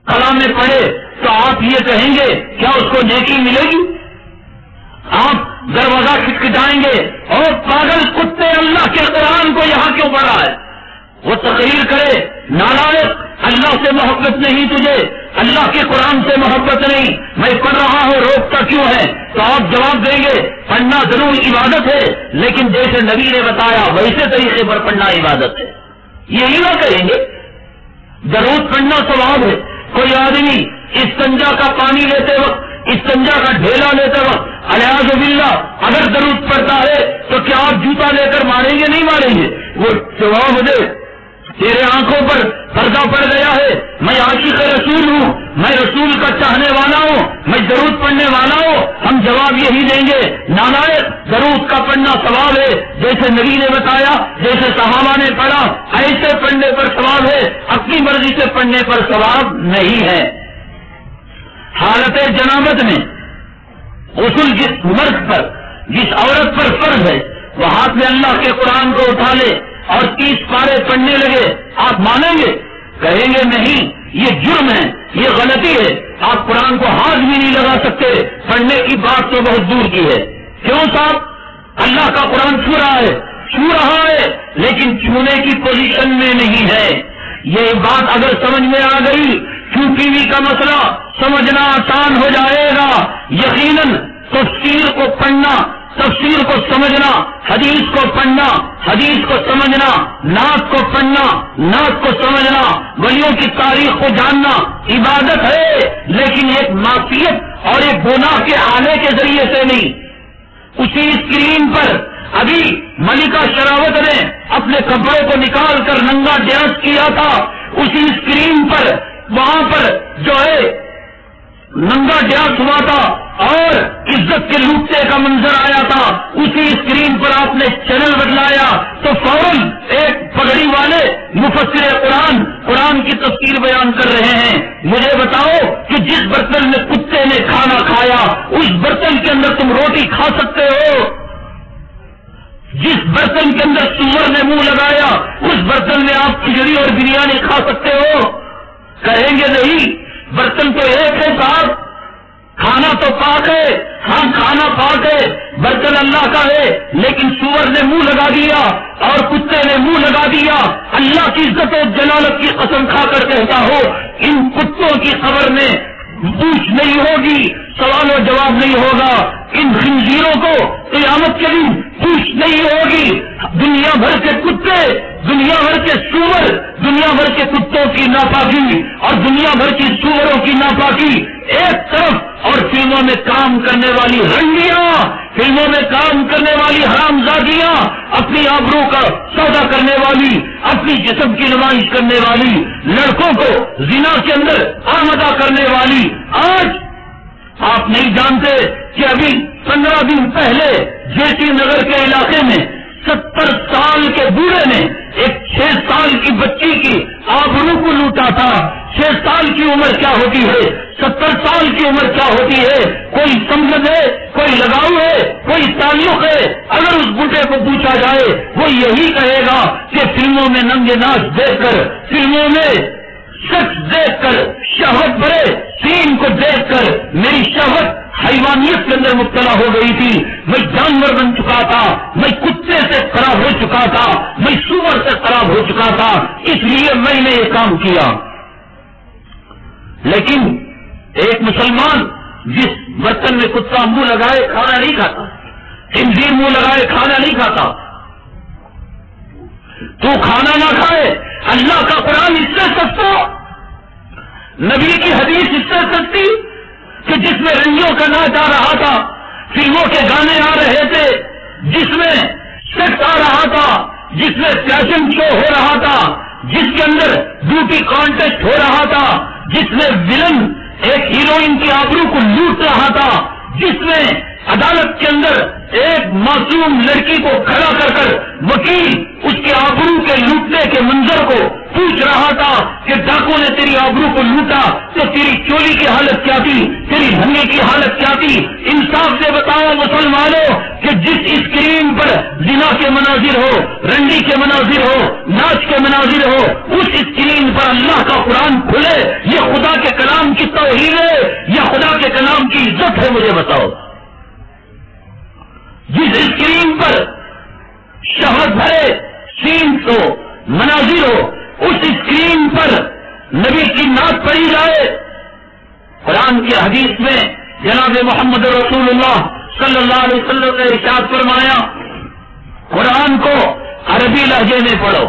کلام میں پڑھے تو آپ یہ کہیں گے کیا اس کو نیکی ملے گی؟ آپ دروازہ کھٹکھٹائیں گے اور پاگل کتے اللہ کے قرآن کو یہاں کیوں پڑھا ہے؟ وہ تقریر کرے نالائق اللہ سے محبت نہیں تجھے، اللہ کے قرآن سے محبت نہیں، میں پڑھ رہا ہوں روکتا کیوں ہے؟ تو آپ جواب دیں گے پڑھنا ضرور عبادت ہے، لیکن جیسے نبی نے بتایا ویسے طریقے پر پڑھنا عبادت ہے۔ یہی نہ کہیں گے درود پڑھنا ثواب ہے۔ کوئی آدمی استنجا کا پانی لیتے وقت، استنجا کا ڈھیلا لیتے وقت الیاذ باللہ اگر درود پڑھتا ہے تو کیا آپ جوتا لے کر ماریں گے؟ نہیں ماریں گے۔ وہ جواب دے تیرے آنکھوں پر پردہ پڑ گیا ہے، میں عاشق رسول ہوں، میں رسول کا چاہنے والا ہوں، میں درود پڑھنے والا ہوں، ہم جواب یہی دیں گے نالائق درود کا پڑھنا ثواب ہے، جیسے نبی نے بتایا، جیسے صحابہ نے پڑھا ایسے پڑھنے پر ثواب ہے، اپنی مرضی سے پڑھنے پر ثواب نہیں ہے۔ حالت جنابت میں غسل جس مرد پر، جس عورت پر فرض ہے، وہ ہاتھ میں اللہ کے قرآن کو اٹھا لے اور 30 پارے پڑھنے لگے، آپ مانیں گے؟ کہیں گے نہیں، یہ جرم ہے، یہ غلطی ہے، آپ قرآن کو ہاتھ بھی نہیں لگا سکتے، پڑھنے کی بات تو بہت دور کی ہے۔ کیوں صاحب؟ اللہ کا قرآن چھو رہا ہے لیکن چھونے کی پوزیشن میں نہیں ہے۔ یہ بات اگر سمجھ میں آ گئی، ٹی وی کا مسئلہ سمجھنا آسان ہو جائے گا۔ یقیناً تفسیر کو پڑھنا، تفسیر کو سمجھنا، حدیث کو پڑھنا، حدیث کو سمجھنا، نعت کو پڑھنا، نعت کو سمجھنا، ولیوں کی تاریخ کو جاننا عبادت ہے، لیکن ایک معصیت اور ایک گناہ کے آنے کے ذریعے سے نہیں۔ اسی اسکرین پر ابھی ملکہ شراوت نے اپنے کپڑوں کو نکال کر ننگا ڈانس کیا تھا، اسی اسکرین پر وہاں پر جو ہے ننگا ڈانس ہوا تھا اور عزت کے لوٹنے کا منظر آیا تھا، اسی اسکرین پر آپ نے چینل بدلایا تو فوراً ایک پگڑی والے مفسر قرآن کی تفسیر بیان کر رہے ہیں۔ مجھے بتاؤ کہ جس برتن میں کتے نے کھانا کھایا اس برتن کے اندر تم روٹی کھا سکتے ہو؟ جس برتن کے اندر سور نے منہ لگایا اس برتن میں آپ کھچڑی اور بریانی کھا سکتے ہو؟ کہیں گے نہیں، برتن تو ایک ہے صاحب، کھانا تو پاک ہے، ہاں کھانا پاک ہے، برتن اللہ کا ہے، لیکن سور نے منہ لگا دیا اور کتے نے منہ لگا دیا۔ اللہ کی عزت و جلالت کی قسم کھا کر کہتا ہو ان کتوں کی خبر میں پوچھ نہیں ہوگی، سوال و جواب نہیں ہوگا، ان خنزیروں کو قیامت کے دن پوچھ نہیں ہوگی۔ دنیا بھر کے کتے، دنیا بھر کے سور، دنیا بھر کے کتوں کی ناپاکی اور دنیا بھر کی سوروں کی ناپاکی ایک طرف، اور فلموں میں کام کرنے والی رنڈیاں، فلموں میں کام کرنے والی حرامزادیاں، اپنی آبرو کا سودا کرنے والی، اپنی جسم کی نمائش کرنے والی، لڑکوں کو زنا کے اندر آمدہ کرنے والی۔ آج آپ نہیں جانتے کہ ابھی 15 دن پہلے جیسی نگر کے علاقے میں 70 سال کے بوڑھے نے ایک 6 سال کی بچی کی آبرو کو لوٹا تھا۔ 6 سال کی عمر کیا ہوتی ہے، 70 سال کی عمر کیا ہوتی ہے؟ کوئی سمجھ ہے، کوئی لگاؤ ہے، کوئی تعلق ہے؟ اگر اس بوڑھے کو پوچھا جائے وہ یہی کہے گا کہ فلموں میں ننگے ناچ دیکھ کر، فلموں میں شخص دیکھ کر، شہوت بھرے سین کو دیکھ کر میری شہوت حیوانیت کے اندر مبتلا ہو گئی تھی، میں جانور بن چکا تھا، میں کتے سے خراب ہو چکا تھا، میں سور سے خراب ہو چکا تھا، اس لیے میں نے یہ کام کیا۔ لیکن ایک مسلمان جس برتن میں کتا منہ لگائے کھانا نہیں کھاتا، خنزیر منہ لگائے کھانا نہیں کھاتا، تو کھانا نہ کھائے، اللہ کا قرآن اس سے سستا، نبی کی حدیث اس سے سستی کہ جس میں رنگیوں کا ناچ آ رہا تھا، فلموں کے گانے آ رہے تھے، جس میں سیکس آ رہا تھا، جس میں فیشن شو ہو رہا تھا، جس کے اندر بیوٹی کانٹیسٹ ہو رہا تھا، جس میں ولن ایک ہیروئن کی آبرو کو لوٹ رہا تھا، جس میں عدالت کے اندر ایک معصوم لڑکی کو کھڑا کر وکیل اس کے آبرو کے لوٹنے کے منظر کو پوچھ رہا تھا کہ ڈاکو نے تیری آبرو کو لوٹا تو تیری چولی کی حالت کیا تھی، تیری بھنگے کی حالت کیا تھی؟ انصاف سے بتاؤ مسلمانوں کہ جس اسکرین پر زنا کے مناظر ہو، رنڈی کے مناظر ہو، ناچ کے مناظر ہو، اس اسکرین پر اللہ کا قرآن کھلے، یہ خدا کے کلام کی توہین ہے یا خدا کے کلام کی عزت ہے؟ مجھے بتاؤ۔ جس اسکرین پر شہوت بھرے سینز ہو، مناظر ہو، اس اسکرین پر نبی کی نعت پڑھی جائے۔ قرآن کی حدیث میں جناب محمد رسول اللہ صلی اللہ علیہ وسلم نے ارشاد فرمایا، قرآن کو عربی لہجے میں پڑھو،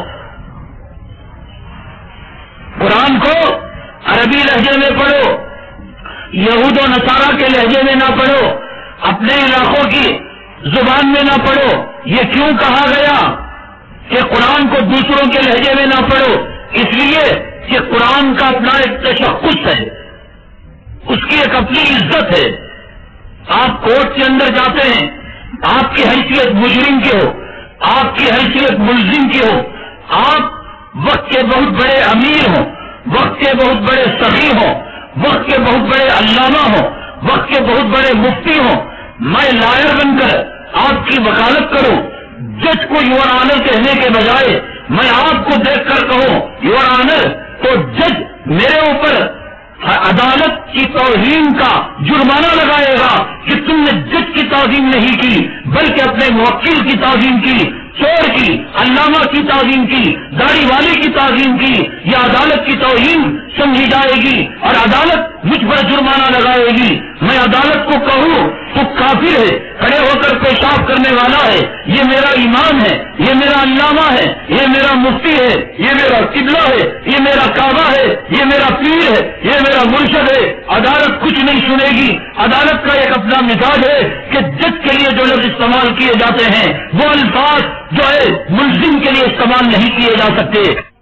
قرآن کو عربی لہجے میں پڑھو، یہود و نصارہ کے لہجے میں نہ پڑھو، اپنے علاقوں کی زبان میں نہ پڑھو۔ یہ کیوں کہا گیا کہ قرآن کو دوسروں کے لہجے میں نہ پڑھو؟ اس لیے کہ قرآن کا اپنا ایک تشخص ہے، اس کی ایک اپنی عزت ہے۔ آپ کورٹ کے اندر جاتے ہیں، آپ کی حیثیت مجرم کی ہو، آپ کی حیثیت ملزم کی ہو، آپ وقت کے بہت بڑے امیر ہوں، وقت کے بہت بڑے سخی ہوں، وقت کے بہت بڑے علامہ ہوں، وقت کے بہت بڑے مفتی ہوں، میں لائر بن کر آپ کی وکالت کروں، جج کو یور آنر کہنے کے بجائے میں آپ کو دیکھ کر کہوں یور آنر، تو جج میرے اوپر عدالت کی توہین کا جرمانہ لگائے گا کہ تم نے جج کی تعظیم نہیں کی بلکہ اپنے موکل کی تعظیم کی، چور کی، علامہ کی تعظیم کی، داڑھی والے کی تعظیم کی۔ یہ عدالت کی توہین سمجھی جائے گی اور عدالت مجھ پر جرمانہ لگائے گی۔ میں عدالت کو کہوں تو کافر ہے، کھڑے ہو کر پیشاب کرنے والا ہے، یہ میرا امام ہے، یہ میرا علامہ ہے، یہ میرا مفتی ہے، یہ میرا قبلہ ہے، یہ میرا کعبہ ہے، یہ میرا پیر ہے، یہ میرا مرشد ہے۔ عدالت کچھ نہیں سنے گی۔ عدالت کا ایک اپنا مزاج ہے کہ جج کے لیے جو لفظ استعمال کیے جاتے ہیں وہ الفاظ جو ہے ملزم کے لیے استعمال نہیں کیے جا سکتے۔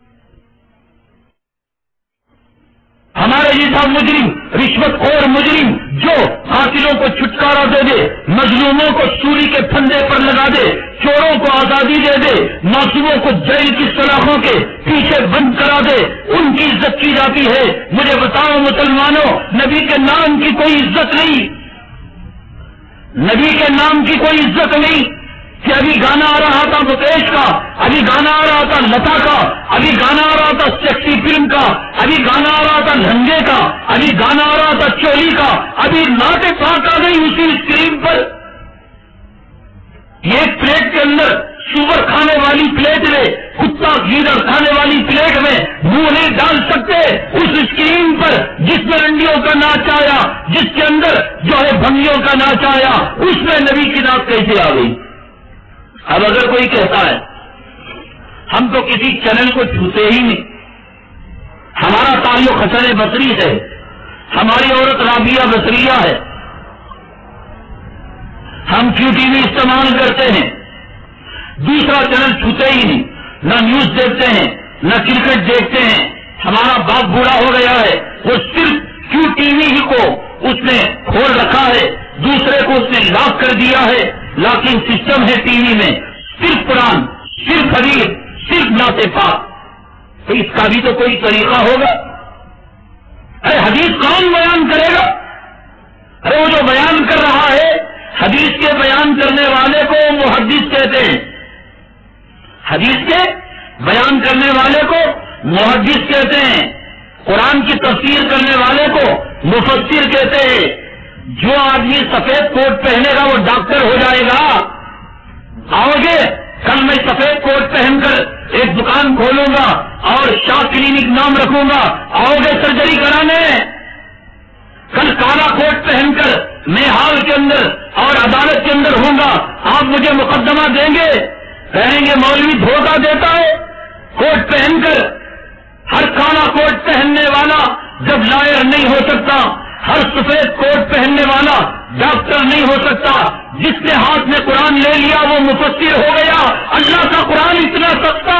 ہمارے جیسا مجرم، رشوت خور مجرم جو قاتلوں کو چھٹکارا دے دے، مظلوموں کو سولی کے پھندے پر لگا دے، چوروں کو آزادی دے دے، معصوموں کو جیل کی سلاخوں کے پیچھے بند کرا دے، ان کی عزت کی جاتی ہے۔ مجھے بتاؤ مسلمانوں، نبی کے نام کی کوئی عزت نہیں، نبی کے نام کی کوئی عزت نہیں کہ ابھی گانا آ رہا تھا مکیش کا، ابھی گانا آ رہا تھا لتا کا، ابھی گانا آ رہا تھا سیکسی فلم کا، ابھی گانا آ رہا تھا لہنگے کا، ابھی گانا آ رہا تھا چولی کا، ابھی نعت پاک آ گئی اسی اسکرین پر۔ ایک پلیٹ کے اندر سور کھانے والی پلیٹ میں، کتا گیدڑ کھانے والی پلیٹ میں منہ نہیں ڈال سکتے اس اسکرین پر جس میں رنڈیوں کا ناچ آیا، جس کے اندر جو ہے بھنگیوں کا ناچ آیا، اس میں نبی کی نعت کیسے آ گئی؟ اب اگر کوئی کہتا ہے ہم تو کسی چینل کو چھوتے ہی نہیں، ہمارا تعلق حسن بصری سے، ہماری عورت رابعہ بصریہ ہے، ہم کیو ٹی وی استعمال کرتے ہیں، دوسرا چینل چھوتے ہی نہیں، نہ نیوز دیکھتے ہیں، نہ کرکٹ دیکھتے ہیں، ہمارا باپ بوڑھا ہو گیا ہے، وہ صرف کیو ٹی وی ہی کو اس نے کھول رکھا ہے، دوسرے کو اس نے لاک کر دیا ہے، لاکنگ سسٹم ہے ٹی وی میں، صرف قرآن، صرف حدیث، صرف نعت پاک۔ تو اس کا بھی تو کوئی طریقہ ہوگا؟ ارے حدیث کون بیان کرے گا؟ ارے وہ جو بیان کر رہا ہے، حدیث کے بیان کرنے والے کو محدث کہتے ہیں، حدیث کے بیان کرنے والے کو محدث کہتے ہیں، قرآن کی تفسیر کرنے والے کو مفسر کہتے ہیں۔ جو آدمی سفید کوٹ پہنے گا وہ ڈاکٹر ہو جائے گا۔ آؤ گے کل میں سفید کوٹ پہن کر ایک دکان کھولوں گا اور شاہ کلینک نام رکھوں گا، آؤ گے سرجری کرانے؟ کل کالا کوٹ پہن کر میں ہال کے اندر اور عدالت کے اندر ہوں گا، آپ مجھے مقدمہ دیں گے؟ کہیں گے مولوی دھوکہ دیتا ہے کوٹ پہن کر۔ ہر کالا کوٹ پہننے والا جب لائر نہیں ہو سکتا، ہر سفید کوٹ پہننے والا ڈاکٹر نہیں ہو سکتا، جس نے ہاتھ میں قرآن لے لیا وہ مفسر ہو گیا۔ اللہ کا قرآن اتنا سستا،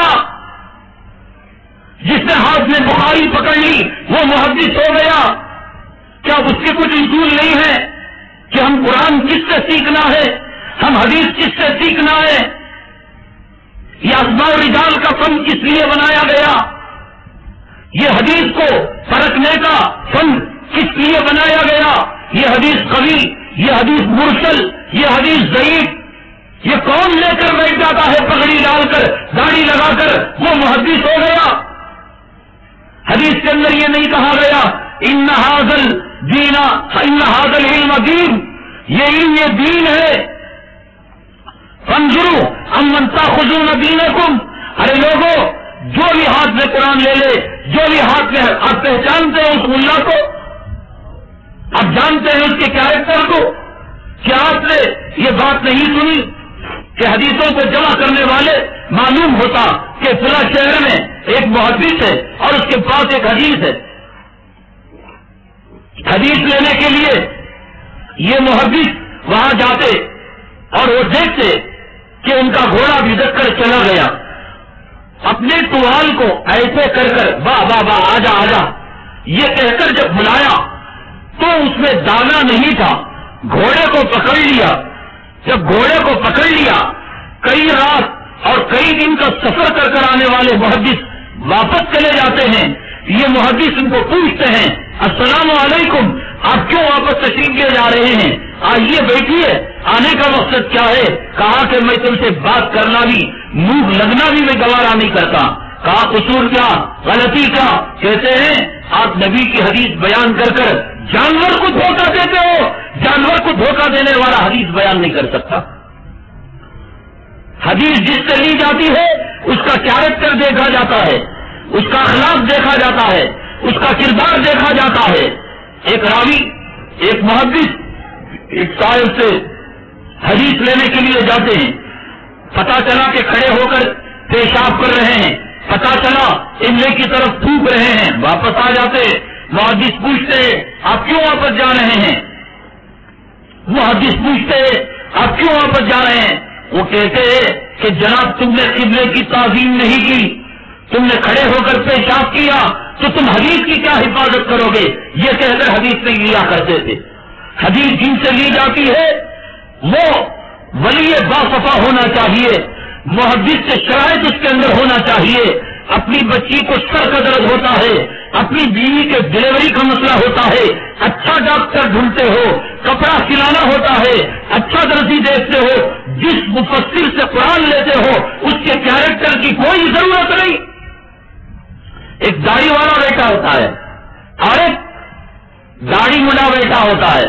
جس نے ہاتھ میں بخاری پکڑ لی وہ محدث ہو گیا۔ کیا اس کے کچھ اصول نہیں ہے کہ ہم قرآن کس سے سیکھنا ہے، ہم حدیث کس سے سیکھنا ہے؟ یہ اسماء الرجال کا فن کس لیے بنایا گیا؟ یہ حدیث کو پرکھنے کا فن کس لیے بنایا گیا؟ یہ حدیث قوی، یہ حدیث مرسل، یہ حدیث ضعیف، یہ کون لے کر بیٹھ جاتا ہے پگڑی ڈال کر داڑھی لگا کر وہ محدث ہو گیا؟ حدیث کے اندر یہ نہیں کہا گیا ان ھذا العلم دین، یہ علم یہ دین ہے. فانظروا امن تاخذون دینکم، ارے لوگوں جو بھی ہاتھ میں قرآن لے لے، جو بھی ہاتھ میں، آپ پہچانتے ہیں اس ملا کو، آپ جانتے ہیں اس کے کیریکٹر کو. کیا آپ نے یہ بات نہیں سنی کہ حدیثوں کو جمع کرنے والے معلوم ہوتا کہ فلاں شہر میں ایک محدث ہے اور اس کے پاس ایک حدیث ہے. حدیث لینے کے لیے یہ محدث وہاں جاتے اور وہ دیکھتے کہ ان کا گھوڑا بھدک کر چلا گیا. اپنے ٹوال کو ایسے کر کر واہ واہ واہ آجا آجا یہ کہہ کر جب بلایا تو اس میں دانا نہیں تھا. گھوڑے کو پکڑ لیا. جب گھوڑے کو پکڑ لیا کئی رات اور کئی دن کا سفر کر کر آنے والے محدث واپس چلے جاتے ہیں. یہ محدث ان کو پوچھتے ہیں السلام علیکم، آپ کیوں واپس تشریف لے جا رہے ہیں؟ آئیے بیٹھیے، آنے کا مقصد کیا ہے؟ کہا کہ میں تم سے بات کرنا بھی، منہ لگنا بھی میں گوارا نہیں کرتا. کہا قصور کیا، غلطی کیا؟ کہتے ہیں آپ نبی کی حدیث بیان کر کر جانور کو دھوکہ دیتے ہو. جانور کو دھوکہ دینے والا حدیث بیان نہیں کر سکتا. حدیث جس سے لی جاتی ہے اس کا کیریکٹر دیکھا جاتا ہے، اس کا اخلاق دیکھا جاتا ہے، اس کا کردار دیکھا جاتا ہے. ایک راوی، ایک محدث ایک صاحب سے حدیث لینے کے لیے جاتے ہیں. پتا چلا کہ کھڑے ہو کر پیشاب کر رہے ہیں، پتا چلا املے کی طرف تھوک رہے ہیں. واپس آ جاتے. محدث پوچھتے آپ کیوں واپس جا رہے ہیں؟ محدث پوچھتے آپ کیوں واپس جا رہے ہیں؟ وہ کہتے کہ جناب تم نے قبلے کی تعظیم نہیں کی، تم نے کھڑے ہو کر پیشاب کیا تو تم حدیث کی کیا حفاظت کرو گے؟ یہ کہہ کر حدیث نہیں لیا کرتے تھے. حدیث جن سے لی جاتی ہے وہ ولی باصفا ہونا چاہیے. محدث سے شرائط اس کے اندر ہونا چاہیے. اپنی بچی کو سر کا درد ہوتا ہے، اپنی بیوی کے ڈلیوری کا مسئلہ ہوتا ہے، اچھا ڈاکٹر ڈھونڈتے ہو، کپڑا سلانا ہوتا ہے، اچھا درزی دیکھتے ہو، جس مفسر سے قرآن لیتے ہو اس کے کیریکٹر کی کوئی ضرورت نہیں. ایک داڑھی والا بیٹا ہوتا ہے اور ایک داڑھی مڈا بیٹا ہوتا ہے.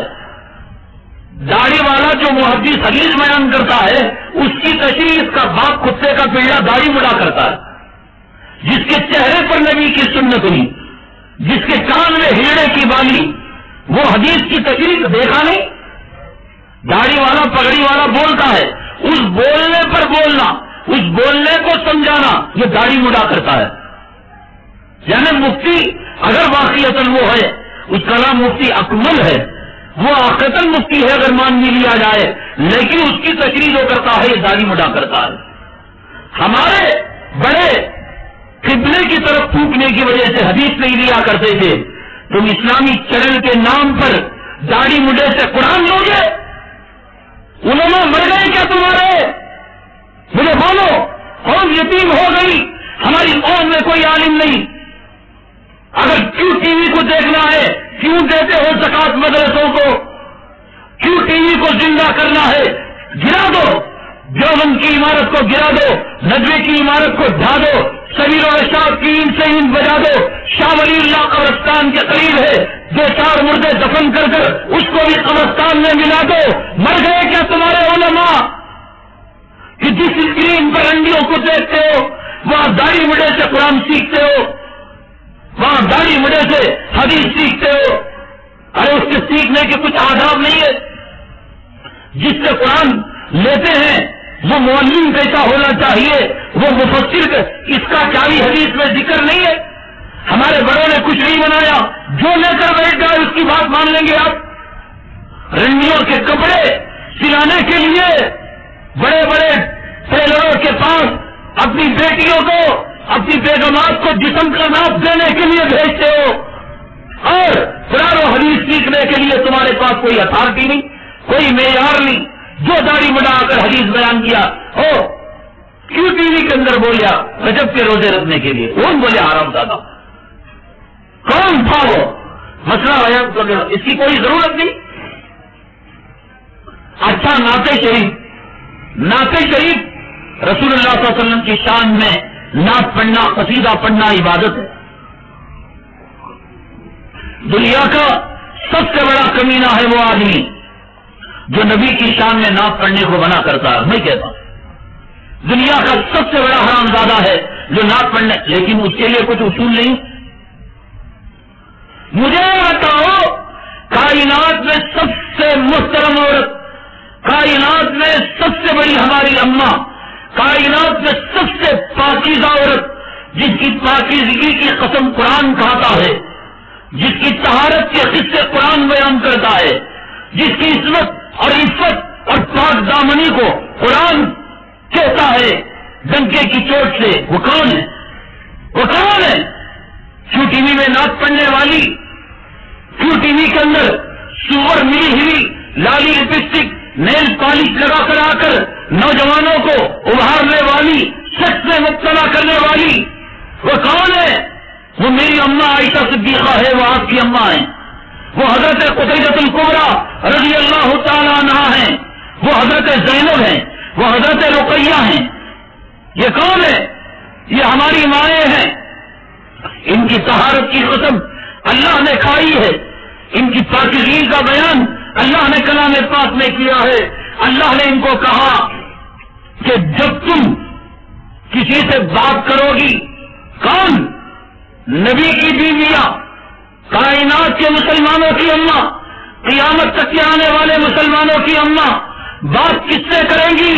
داڑھی والا جو محدث حدیث بیان کرتا ہے اس کی تشریح اس کا باپ کتے کا پلڑا داڑھی مڈا کرتا ہے. جس کے چہرے پر نبی کی سنت نہیں، جس کے کان میں ہیڑے کی بالی، وہ حدیث کی تشریح دیکھا نہیں. داڑھی والا پگڑی والا بولتا ہے، اس بولنے پر بولنا، اس بولنے کو سمجھانا، یہ داڑھی مڈا کرتا ہے. یعنی مفتی اگر واقعیتاً وہ ہے، اس کا نام مفتی اکمل ہے، وہ واقعیتاً مفتی ہے اگر مان بھی لیا جائے، لیکن اس کی تشریح جو کرتا ہے یہ داڑھی مڈا کرتا ہے. ہمارے بڑے قبلے کی طرف پھونکنے کی وجہ سے حدیث نہیں لیا کرتے تھے. تم اسلامی چرن کے نام پر داڑھی مڈے سے قرآن لو گے؟ علماء مر گئے کیا تمہارے؟ مجھے بولو. قوم یتیم ہو گئی، ہماری قوم میں کوئی عالم نہیں. اگر کیوں ٹی وی کو دیکھنا ہے، کیوں دیتے ہو زکات مدرسوں کو؟ کیوں ٹی وی کو زندہ کرنا ہے؟ گرا دو. دیوبند کی عمارت کو گرا دو، ندوے کی عمارت کو ڈھا دو، سبیر و ارشاد کی اینٹ سے اینٹ بجا دو. شاہ ولی اللہ قبرستان کے قریب ہے، 2-4 مردے دفن کر کر اس کو بھی قبرستان میں ملا دو. مر گئے کیا تمہارے علماء کہ جس اسکرین پر رنڈیوں کو دیکھتے ہو وہاں داڑھی مڈے سے قرآن سیکھتے ہو، وہاں داڑھی مڈے سے حدیث سیکھتے ہو؟ ارے اس کے سیکھنے کے کچھ آداب نہیں ہے. جس سے قرآن لیتے ہیں وہ معلم کیسا ہونا چاہیے، وہ مفسر، اس کا کیا بھی حدیث میں ذکر نہیں ہے؟ ہمارے بڑوں نے کچھ نہیں بنایا، جو لے کر بیٹھ گئے اس کی بات مان لیں گے آپ. رنڈیوں کے کپڑے سلانے کے لیے بڑے بڑے ٹیلروں کے پاس اپنی بیٹیوں کو، اپنی بیگمات کو جسم کا ناپ دینے کے لیے بھیجتے ہو، اور قرآن و حدیث سیکھنے کے لیے تمہارے پاس کوئی اتھارٹی نہیں، کوئی معیار نہیں. جو داڑھی مڈا کر حدیث بیان کیا ہو، کیوں ٹی وی کے اندر بولیا رجب کے روزے رکھنے کے لیے؟ کون بولے حرام زادہ؟ کون تھا وہ؟ مسئلہ بیان کرنے، اس کی کوئی ضرورت نہیں. اچھا نعت شریف نعت شریف رسول اللہ صلی اللہ علیہ وسلم کی شان میں نعت پڑھنا، قصیدہ پڑھنا عبادت ہے. دنیا کا سب سے بڑا کمینہ ہے وہ آدمی جو نبی کی شان میں نعت پڑھنے کو منع کرتا ہے. میں کہتا ہوں دنیا کا سب سے بڑا حرامزادہ ہے جو نعت پڑھنے، لیکن اس کے لیے کچھ اصول نہیں. مجھے بتاؤ کائنات میں سب سے محترم عورت، کائنات میں سب سے بڑی ہماری اماں، کائنات میں سب سے پاکیزہ عورت جس کی پاکیزگی کی قسم قرآن کھاتا ہے، جس کی طہارت کے قصے قرآن بیان کرتا ہے، جس کی عصمت اور عفت اور پاک دامنی کو قرآن کہتا ہے ڈنکے کی چوٹ سے، وہ کون ہے؟ وہ کون ہے؟ کیوں ٹی وی میں نعت پڑھنے والی، کیوں ٹی وی کے اندر سور ملی ہوئی لالی لپسٹک نیل پالش لگا کر آ کر نوجوانوں کو ابھارنے والی، سچ میں مبتلا کرنے والی، وہ کون ہے؟ وہ میری اماں عائشہ صدیقہ ہے، وہ آپ کی اماں ہیں. وہ حضرت قتیبہ الکبریٰ رضی اللہ تعالیٰ عنہا ہیں، وہ حضرت زینب ہیں، وہ حضرت رقیہ ہیں. یہ کون ہے؟ یہ ہماری مائیں ہیں. ان کی طہارت کی قسم اللہ نے کھائی ہے، ان کی پاکیزگی کا بیان اللہ نے کلام پاک میں کیا ہے. اللہ نے ان کو کہا کہ جب تم کسی سے بات کرو گی، کون؟ نبی کی بیویاں، کائنات کے مسلمانوں کی اماں، قیامت تک کے آنے والے مسلمانوں کی اماں، بات کس سے کریں گی؟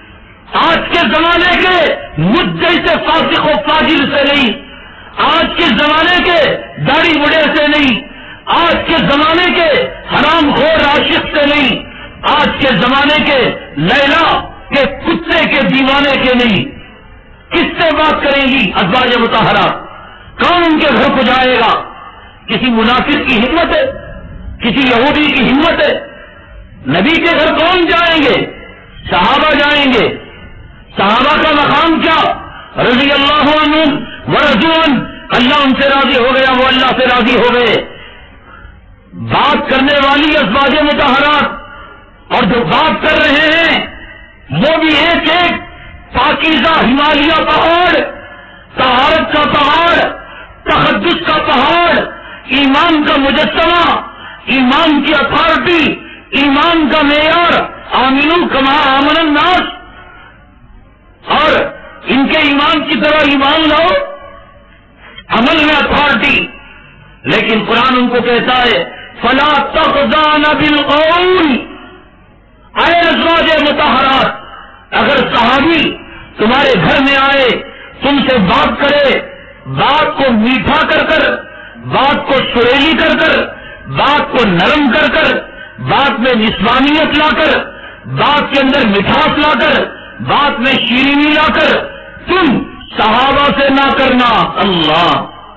آج کے زمانے کے مجھ جیسے فاسق و فاجر سے نہیں، آج کے زمانے کے داڑھی بڑے سے نہیں، آج کے زمانے کے حرام خور عاشق سے نہیں، آج کے زمانے کے لیلا کے کتے کے دیوانے کے نہیں. کس سے بات کریں گی؟ ازواج مطہرات. کون ان کے گھر کو جائے گا؟ کسی منافق کی ہمت ہے؟ کسی یہودی کی ہمت ہے؟ نبی کے گھر کون جائیں گے؟ صحابہ جائیں گے. صحابہ کا مقام کیا؟ رضی اللہ عنہم ورضوان، اللہ ان سے راضی ہو گیا، وہ اللہ سے راضی ہو گئے. بات کرنے والی ازواج مطہرات، اور جو بات کر رہے ہیں وہ بھی ایک ایک پاکیزہ ہمالیہ پہاڑ، طہارت کا پہاڑ، تقدس کا پہاڑ، ایمان کا مجسمہ، ایمان کی اتھارٹی، ایمان کا معیار، آمنو کما آمن الناس. اور ان کے ایمان کی طرح ایمان لاؤ، عمل میں اتھارٹی. لیکن قرآن ان کو کہتا ہے فلا تخضعن بالقول. اے ازواج مطہرات، اگر صحابی تمہارے گھر میں آئے، تم سے بات کرے، بات کو میٹھا کر کر، بات کو سریلی کر کر، بات کو نرم کر کر، بات میں نسوانیت لا کر، بات کے اندر مٹھاس لا کر، بات میں شیرینی لا کر، تم صحابہ سے نہ کرنا. اللہ،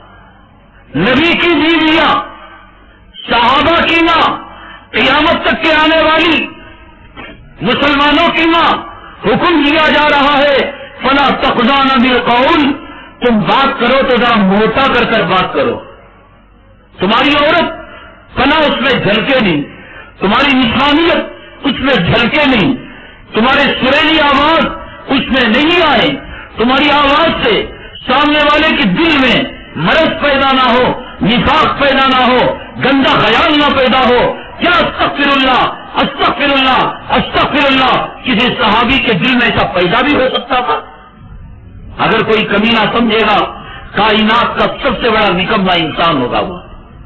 نبی کی بیویاں، صحابہ کی ماں، قیامت تک کے آنے والی مسلمانوں کی ماں، حکم دیا جا رہا ہے فلا تخضعن بالقول. تم بات کرو تو ذرا موٹا کر کر بات کرو. تمہاری عورت فنا اس میں جھلکے نہیں، تمہاری نسوانیت اس میں جھلکے نہیں، تمہارے سریلی آواز اس میں نہیں آئے، تمہاری آواز سے سامنے والے کے دل میں مرض پیدا نہ ہو، نفاق پیدا نہ ہو، گندا خیال نہ پیدا ہو. کیا استغفر اللہ استغفر اللہ استغفر اللہ کسی صحابی کے دل میں ایسا پیدا بھی ہو سکتا تھا؟ اگر کوئی کمینہ سمجھے گا کائنات کا سب سے بڑا نکما انسان ہوگا وہ.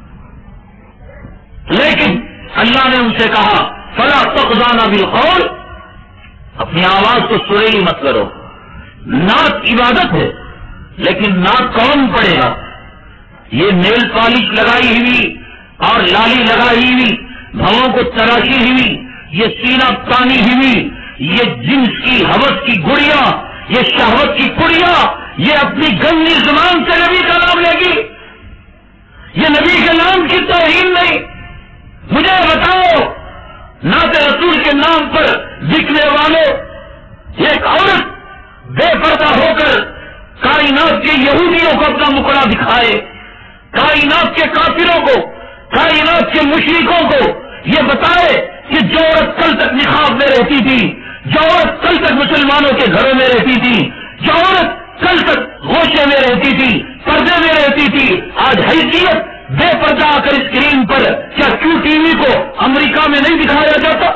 لیکن اللہ نے ان سے کہا فلا تخضعن بالقول، اپنی آواز کو سریلی مت کرو. نعت عبادت ہے، لیکن نعت کون پڑھے گا؟ یہ نیل پالش لگائی ہوئی اور لالی لگائی ہوئی، بھووں کو تراشی ہوئی، یہ سینہ تانی ہوئی، یہ جنس کی ہوس کی گڑیا، یہ شہوت کی کڑیا، یہ اپنی گندی زبان سے نبی کا نام لے گی. یہ نبی کے نام کی توہین نہیں. مجھے بتاؤ، نعت رسول کے نام پر بکنے والوں، ایک عورت بے پردہ ہو کر کائنات کے یہودیوں کو اپنا مکڑا دکھائے، کائنات کے کافروں کو، کائنات کے مشرکوں کو یہ بتائے کہ جو عورت کل تک نقاب میں رہتی تھی، جو عورت کل تک مسلمانوں کے گھروں میں رہتی تھی، جو عورت کل تک گوشے میں رہتی تھی، پردے میں رہتی تھی، آج حیثیت بے پردہ آ کر اسکرین پر کیا کیوں ٹی وی کو امریکہ میں نہیں دکھایا جاتا،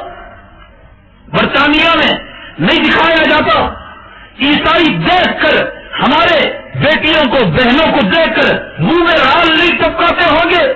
برطانیہ میں نہیں دکھایا جاتا؟ عیسائی دیکھ کر ہمارے بیٹیوں کو، بہنوں کو دیکھ کر منہ میں رال نہیں ٹپکاتے ہوں گے؟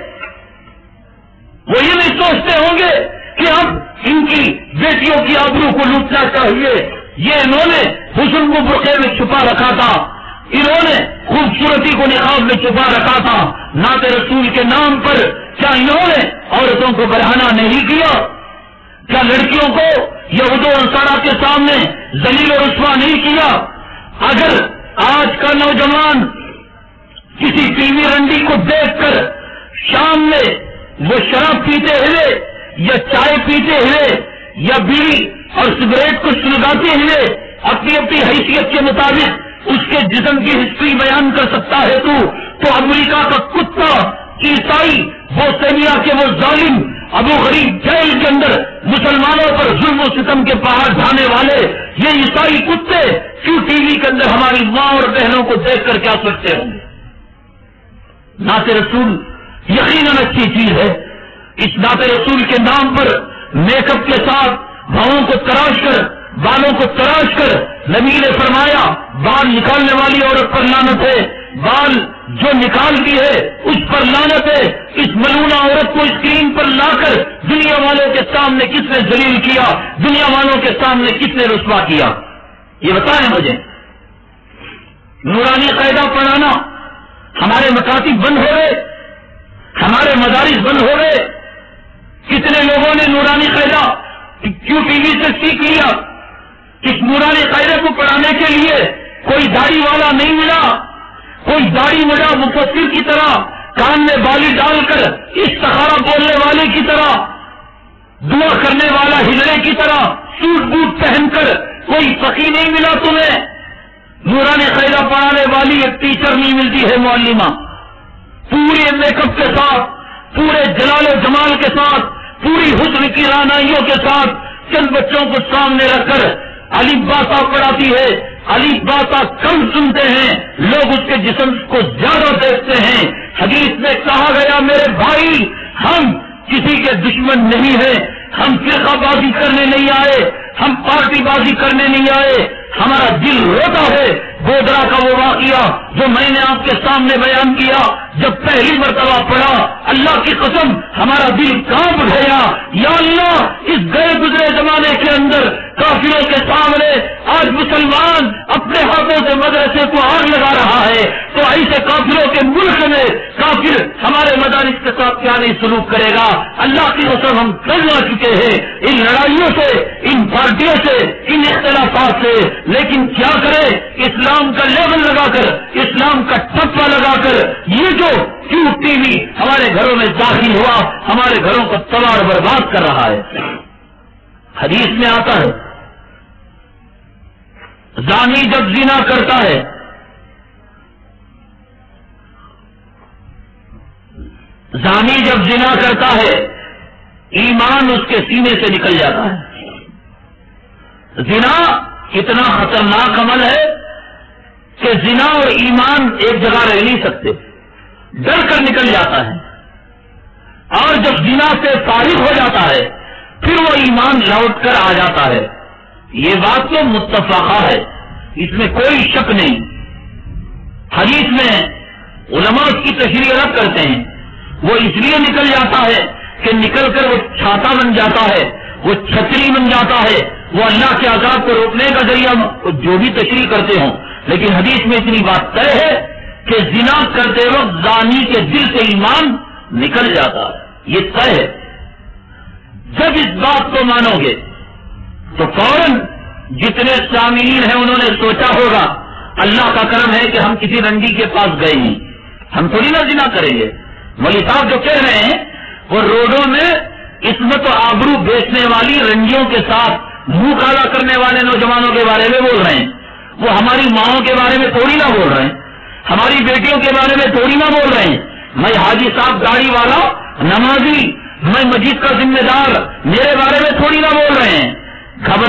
وہ یہ نہیں سوچتے ہوں گے کہ اب ان کی بیٹیوں کی آبرو کو لوٹنا چاہیے؟ یہ انہوں نے حسن کو برقعے میں چھپا رکھا تھا، انہوں نے خوبصورتی کو نقاب میں چھپا رکھا تھا، نعت رسول کے نام پر کیا انہوں نے عورتوں کو برہنہ نہیں کیا؟ کیا لڑکیوں کو یہود و نصارا کے سامنے ذلیل و رسوا نہیں کیا؟ اگر آج کا نوجوان کسی ٹی وی رنڈی کو دیکھ کر شام میں وہ شراب پیتے ہوئے یا چائے پیتے ہوئے یا بیڑی اور سگریٹ کو سلگاتے ہوئے اپنی اپنی حیثیت کے مطابق اس کے جسم کی ہسٹری بیان کر سکتا ہے تو امریکہ کا کتا، عیسائی، بوسنیا کے وہ ظالم ابو غریب جیل کے اندر مسلمانوں پر ظلم و ستم کے پہاڑ ڈھانے والے یہ عیسائی کتے کیوں ٹی وی کے اندر ہماری ماں اور بہنوں کو دیکھ کر کیا سوچتے ہوں گے؟ نعت رسول یقیناً اچھی چیز ہے، اس نعت رسول کے نام پر میک اپ کے ساتھ بھاؤں کو تراش کر، بالوں کو تراش کر، نبی نے فرمایا بال نکالنے والی عورت پر لعنت ہے، بال جو نکالتی ہے اس پر لعنت ہے۔ اس ملعونہ عورت کو اسکرین پر لا کر دنیا والوں کے سامنے کس نے ذلیل کیا، دنیا والوں کے سامنے کس نے رسوا کیا؟ یہ بتائیں مجھے۔ نورانی قاعدہ پڑھانا ہمارے مکاتب بند ہو گئے، ہمارے مدارس بند ہو گئے۔ کتنے لوگوں نے نورانی قاعدہ کیوں ٹی وی سے سیکھ لیا؟ اس نورانی قاعدے کو پڑھانے کے لیے کوئی داڑھی والا نہیں ملا، کوئی داڑھی ملا مفسر کی طرح، کان میں بالی ڈال کر استخارہ بولنے والے کی طرح، دعا کرنے والا ہجڑے کی طرح سوٹ بوٹ پہن کر کوئی فقی نہیں ملا تمہیں۔ نورانی قاعدہ پڑھانے والی ایک ٹیچر نہیں ملتی ہے، معلمہ، پورے میک اپ کے ساتھ، پورے جلال و جمال کے ساتھ، پوری حسن کی رعنائیوں کے ساتھ چند بچوں کو سامنے رکھ کر الف با تا پڑھاتی ہے۔ الف با تا کم سنتے ہیں لوگ، اس کے جسم کو زیادہ دیکھتے ہیں۔ حدیث میں کہا گیا میرے بھائی ہم کسی کے دشمن نہیں ہیں، ہم فرقہ بازی کرنے نہیں آئے، ہم پارٹی بازی کرنے نہیں آئے، ہمارا دل روتا ہے۔ گودرا کا وہ واقعہ جو میں نے آپ کے سامنے بیان کیا، جب پہلی مرتبہ پڑھا اللہ کی قسم ہمارا دل کانپ گیا۔ یا اللہ اس گئے گزرے زمانے کے اندر کافروں کے سامنے آج مسلمان اپنے ہاتھوں سے مدرسے کو آگ لگا رہا ہے، تو ایسے کافروں کے ملک میں کافر ہمارے مدارس کے ساتھ کیا نہیں سلوک کرے گا؟ اللہ کی قسم ہم کل آ چکے ہیں ان لڑائیوں سے، ان پارٹیوں سے، ان اختلافات سے، لیکن کیا کرے؟ اسلام کا لیبل لگا کر، اسلام کا ٹپا لگا کر یہ جو کیوں ٹی وی ہمارے گھروں میں داخل ہوا ہمارے گھروں کو تباہ برباد کر رہا ہے۔ حدیث میں آتا ہے زانی جب زنا کرتا ہے ایمان اس کے سینے سے نکل جاتا ہے۔ زنا اتنا خطرناک عمل ہے کہ زنا اور ایمان ایک جگہ رہ نہیں سکتے، ڈر کر نکل جاتا ہے، اور جب زنا سے فارغ ہو جاتا ہے پھر وہ ایمان لوٹ کر آ جاتا ہے۔ یہ بات تو متفقہ ہے، اس میں کوئی شک نہیں۔ حدیث میں علماء اس کی تشریح الگ کرتے ہیں، وہ اس لیے نکل جاتا ہے کہ نکل کر وہ چھاتا بن جاتا ہے، وہ چھتری بن جاتا ہے، وہ اللہ کے عذاب کو روکنے کا ذریعہ، جو بھی تشریح کرتے ہوں، لیکن حدیث میں اتنی بات طے ہے کہ زنا کرتے وقت زانی کے دل سے ایمان نکل جاتا ہے، یہ طے ہے۔ جب اس بات کو مانو گے تو فوراً جتنے سامعین ہیں انہوں نے سوچا ہوگا اللہ کا کرم ہے کہ ہم کسی رنڈی کے پاس گئے نہیں، ہم تھوڑی نہ زنا کریں گے۔ مولوی صاحب جو کہہ رہے ہیں وہ روڈوں میں عصمت و آبرو بیچنے والی رنڈیوں کے ساتھ منہ کالا کرنے والے نوجوانوں کے بارے میں بول رہے ہیں، وہ ہماری ماؤں کے بارے میں تھوڑی نہ بول رہے ہیں، ہماری بیٹیوں کے بارے میں تھوڑی نہ بول رہے ہیں۔ میں حاجی صاحب گاڑی والا، نمازی، میں مسجد کا ذمہ دار، میرے بارے میں تھوڑی نہ بول رہے ہیں۔ گھبرا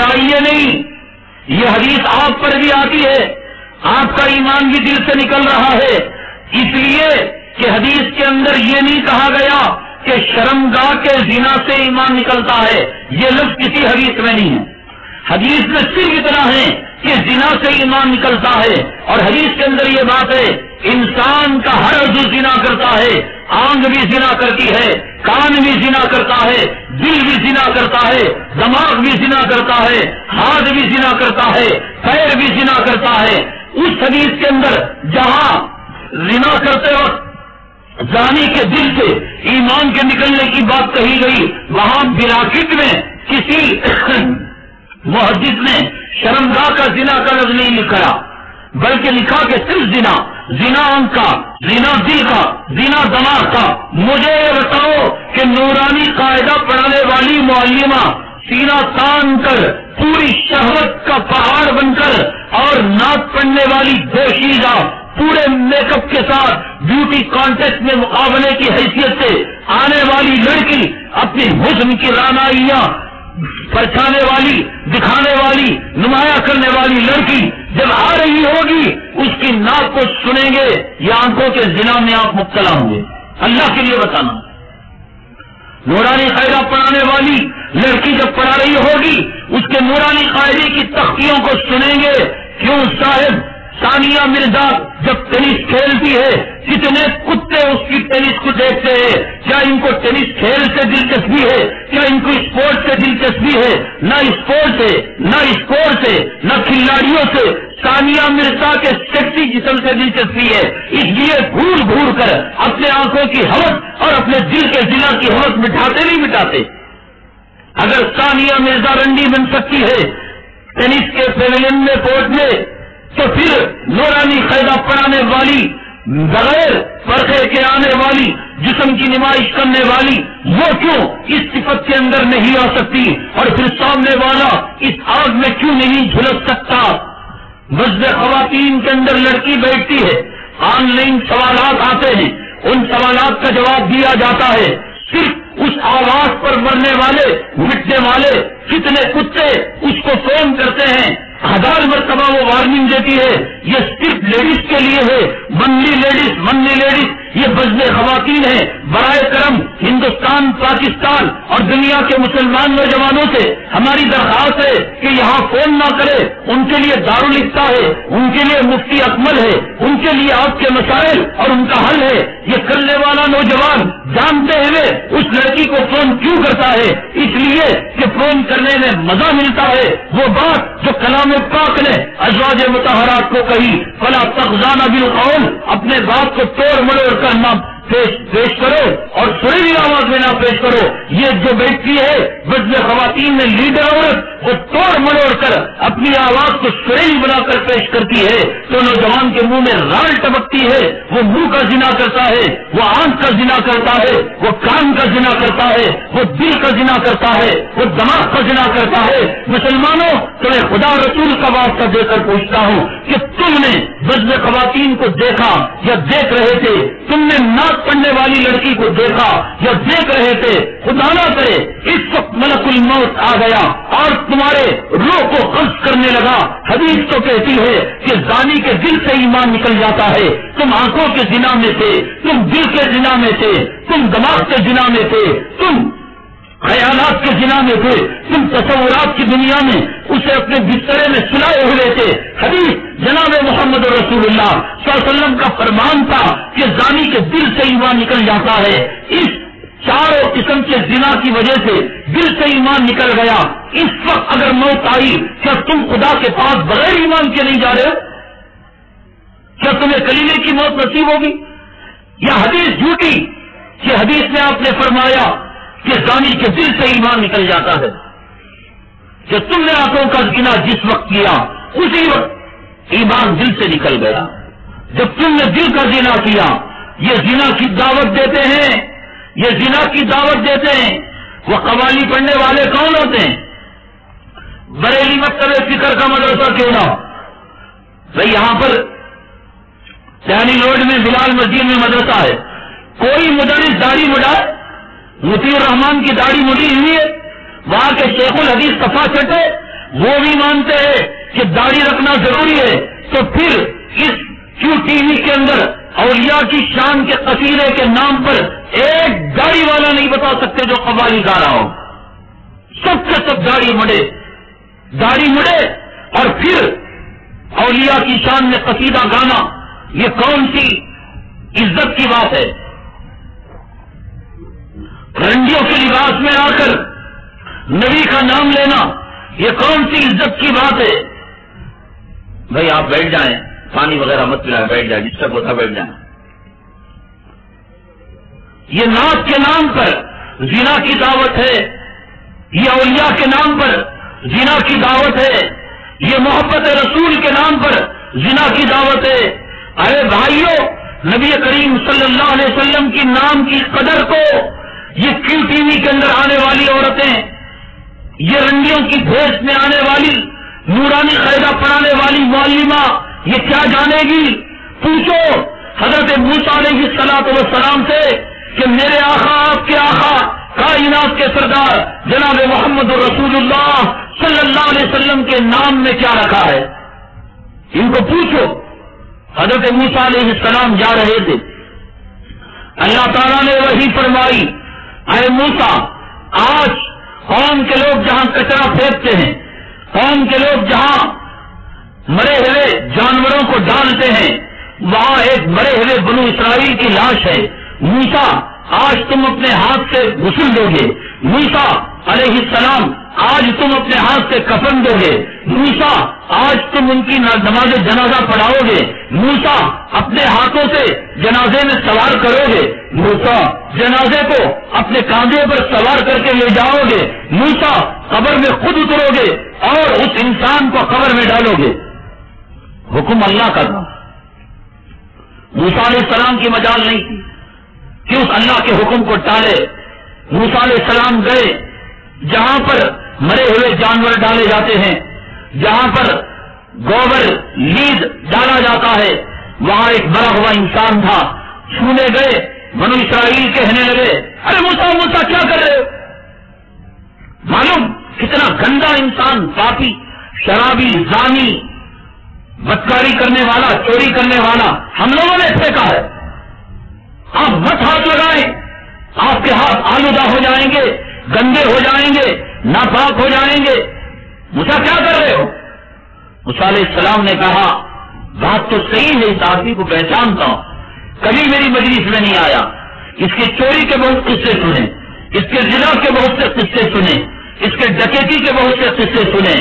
چاہیے نہیں. یہ حدیث آپ پر بھی آتی ہے, آپ کا ایمان بھی دل سے نکل رہا ہے, اس لیے کہ حدیث کے اندر یہ نہیں کہا گیا کہ شرمگاہ کے زنا سے ایمان نکلتا ہے. یہ لفظ کسی حدیث میں نہیں ہے. حدیث میں صرف اتنا ہے کہ زنا سے ایمان نکلتا ہے, اور حدیث کے اندر یہ بات ہے انسان کا ہر عضو زنا کرتا ہے. آنکھ بھی زنا کرتی ہے, کان بھی زنا کرتا ہے, دل بھی زنا کرتا ہے, دماغ بھی زنا کرتا ہے, ہاتھ بھی زنا کرتا ہے, پیر بھی زنا کرتا ہے. اس حدیث کے اندر جہاں زنا کرتے وقت زانی کے دل سے ایمان کے نکلنے کی بات کہی گئی, وہاں براکٹ میں کسی محدث نے شرمگاہ کا زنا کا لفظ نہیں لکھا, بلکہ لکھا کہ صرف زنا, زنا آنکھ کا, زنا دل کا, زنا دماغ کا. مجھے یہ بتاؤ کہ نورانی قاعدہ پڑھانے والی معلمہ سینہ تان کر پوری شہوت کا پہاڑ بن کر اور نعت پڑھنے والی دوشیزہ پورے میک اپ کے ساتھ بیوٹی کانٹیسٹ میں مقابلے کی حیثیت سے آنے والی لڑکی, اپنی حسن کی رانائیاں پرچھانے والی, دکھانے والی, نمایاں کرنے والی لڑکی جب آ رہی ہوگی اس کی ناک کو سنیں گے یا آنکھوں کے زنا میں آپ مبتلا ہوں گے. اللہ کے لیے بتانا, نورانی قاعدہ پڑھانے والی لڑکی جب پڑھا رہی ہوگی اس کے نورانی قاعدے کی تختیوں کو سنیں گے. کیوں صاحب ثانیہ مرزا جب ٹینس کھیلتی ہے کتنے کتے اس کی ٹینس کو دیکھتے ہیں. کیا ان کو ٹینس کھیل سے دلچسپی ہے؟ کیا ان کو اسپورٹ سے دلچسپی ہے؟ نہ اسپورٹ سے, نہ اسپورٹ سے, نہ کھلاڑیوں سے, ثانیہ مرزا کے سیکسی جسم سے دلچسپی ہے. اس لیے گھور گھور کر اپنے آنکھوں کی حوث اور اپنے دل کے زنا کی حوث مٹاتے نہیں مٹاتے. اگر ثانیہ مرزا رنڈی بن سکتی ہے ٹینس کے پیویلین میں, کورٹ میں, تو پھر نورانی قاعدہ پڑھانے والی, بغیر پردے کے آنے والی, جسم کی نمائش کرنے والی, وہ کیوں اس صفت کے اندر نہیں آ سکتی؟ اور پھر سامنے والا اس آگ میں کیوں نہیں جھلس سکتا؟ مسجد خواتین کے اندر لڑکی بیٹھتی ہے, آن لائن سوالات آتے ہیں, ان سوالات کا جواب دیا جاتا ہے. صرف اس آواز پر مرنے والے, مٹنے والے کتنے کتے اس کو فون کرتے ہیں, 1000 مرتبہ وہ وارننگ دیتی ہے. یہ صرف لیڈیز کے لیے ہے, منلی لیڈیز, یہ بزم خواتین ہیں. برائے کرم ہندوستان, پاکستان اور دنیا کے مسلمان نوجوانوں سے ہماری درخواست ہے کہ یہاں فون نہ کرے. ان کے لیے دارالفتہ ہے, ان کے لیے مفتی اکمل ہے, ان کے لیے آپ کے مسائل اور ان کا حل ہے. یہ کرنے والا نوجوان جانتے ہوئے اس لڑکی کو فون کیوں کرتا ہے؟ اس لیے کہ فون کرنے میں مزہ ملتا ہے. وہ بات جو کلام پاک نے ازواج مطہرات کو کہی, فلا تخضعن بالقول, اپنے بات کو توڑ مڑوڑ کر نہ پیش کرو اور سریلی آواز میں نہ پیش کرو. یہ جو بیٹھتی ہے بزم خواتین میں لیڈر عورت, وہ توڑ مڑوڑ کر اپنی آواز کو سریلی بنا کر پیش کرتی ہے تو نوجوان کے منہ میں رال ٹپکتی ہے. وہ منہ کا زنا کرتا ہے, وہ آنکھ کا زنا کرتا ہے, وہ کان کا زنا کرتا ہے, وہ دل کا زنا کرتا ہے, وہ دماغ کا زنا کرتا ہے. مسلمانوں, تمہیں خدا رسول کا واسطہ دے کر پوچھتا ہوں کہ تم نے بزم خواتین کو دیکھا یا دیکھ رہے تھے؟ تم نے نعت پڑھنے والی لڑکی کو دیکھا یا دیکھ رہے تھے؟ خدا نہ کرے اس وقت ملک الموت آ گیا اور تمہارے روح کو قبض کرنے لگا. حدیث تو کہتی ہے کہ زانی کے دل سے ایمان نکل جاتا ہے. تم آنکھوں کے زنا میں تھے, تم دل کے زنا میں تھے, تم دماغ کے زنا میں تھے, تم خیالات کے زنا میں تھے, تم تصورات کی دنیا میں اسے اپنے بسترے میں سلائے ہوئے تھے. حدیث جناب محمد رسول اللہ صلی اللہ علیہ وسلم کا فرمان تھا کہ زانی کے دل سے ایمان نکل جاتا ہے. اس چاروں قسم کے زنا کی وجہ سے دل سے ایمان نکل گیا. اس وقت اگر موت آئی, کیا تم خدا کے پاس بغیر ایمان کے نہیں جا رہے ہو؟ کیا تمہیں کلیمے کی موت نصیب ہوگی؟ یا حدیث جھوٹی کہ حدیث میں آپ نے فرمایا کہ زانی کے دل سے ایمان نکل جاتا ہے. کہ تم نے آنکھوں کا زنا جس وقت کیا اسی وقت ایمان دل سے نکل گیا. جب تم نے دل کا زنا کیا, یہ زنا کی دعوت دیتے ہیں, یہ زنا کی دعوت دیتے ہیں. وہ قوالی پڑھنے والے کون ہوتے ہیں؟ بریلی مکتب فکر کا مدرسہ کیوں نہ, بھائی یہاں پر سیانی روڈ میں بلال مسجد میں مدرسہ ہے, کوئی مدرس داڑھی مڈائے؟ مطیع الرحمان کی داڑھی مڈی ہوئی ہے, وہاں کے شیخ الحدیث صفا چٹے, وہ بھی مانتے ہیں کہ داڑھی رکھنا ضروری ہے، تو پھر اس کیوں ٹی وی کے اندر اولیاء کی شان کے قصیدے کے نام پر ایک داڑھی والا نہیں بتا سکتے جو قوالی گا رہا ہو؟ سب کے سب داڑھی مڑے اور پھر اولیاء کی شان میں قصیدہ گانا، یہ کون سی عزت کی بات ہے؟ رنڈیوں کے لباس میں آ کر نبی کا نام لینا، یہ کون سی عزت کی بات ہے؟ بھائی آپ بیٹھ جائیں، پانی وغیرہ مت پلائیں، بیٹھ جائیں، جس تک ہوتا بیٹھ جائیں۔ یہ نعت کے نام پر زنا کی دعوت ہے، یہ اولیاء کے نام پر زنا کی دعوت ہے، یہ محبت رسول کے نام پر زنا کی دعوت ہے۔ ارے بھائیو، نبی کریم صلی اللہ علیہ وسلم کی نام کی قدر کو یہ کیوں ٹی وی کے اندر آنے والی عورتیں، یہ رنڈیوں کی بھیس میں آنے والی نورانی قاعدہ پڑھانے والی معلمہ یہ کیا جانے گی؟ پوچھو حضرت موسیٰ علیہ السلام سے کہ میرے آقا، آپ کے آقا، کائنات کے سردار جناب محمد رسول اللہ صلی اللہ علیہ وسلم کے نام میں کیا رکھا ہے؟ ان کو پوچھو۔ حضرت موسیٰ علیہ السلام جا رہے تھے، اللہ تعالیٰ نے وحی فرمائی، اے موسیٰ، آج قوم کے لوگ جہاں کچرا پھینکتے ہیں، قوم کے لوگ جہاں مرے ہوئے جانوروں کو ڈالتے ہیں، وہاں ایک مرے ہوئے بنو اسرائیل کی لاش ہے۔ موسیٰ، آج تم اپنے ہاتھ سے غسل دو گے۔ موسیٰ علیہ السلام، آج تم اپنے ہاتھ سے کفن دو گے۔ موسیٰ، آج تم ان کی نماز جنازہ پڑھاؤ گے۔ موسیٰ، اپنے ہاتھوں سے جنازے میں سوار کرو گے۔ موسیٰ، جنازے کو اپنے کاندھے پر سوار کر کے لے جاؤ گے۔ موسیٰ، قبر میں خود اترو گے اور اس انسان کو قبر میں ڈالو گے۔ حکم اللہ کا تھا، موسیٰ علیہ السلام کی مجال نہیں تھی کہ اس اللہ کے حکم کو ٹالے۔ موسیٰ علیہ السلام گئے جہاں پر مرے ہوئے جانور ڈالے جاتے ہیں، جہاں پر گوبر لید ڈالا جاتا ہے، وہاں ایک مرا ہوا انسان تھا۔ چھونے گئے، بنو اسرائیل کہنے لگے، ارے موسیٰ، موسیٰ کیا کر رہے ہو؟ معلوم کتنا گندا انسان، پاپی، شرابی، زانی، بدکاری کرنے والا، چوری کرنے والا ہم لوگوں نے پھینکا ہے۔ آپ مت ہاتھ لگائیں، آپ کے ہاتھ آلودہ ہو جائیں گے، گندے ہو جائیں گے، ناپاک ہو جائیں گے۔ موسیٰ کیا کر رہے ہو؟ موسیٰ علیہ السلام نے کہا، بات تو صحیح ہے، اس آدمی کو پہچانتا ہوں، کبھی میری مجلس میں نہیں آیا، اس کے چوری کے بہت قصے سنے، اس کے زنا کے بہت سے قصے سنے، اس کے ڈکیتی کے بہت سے قصے سنے،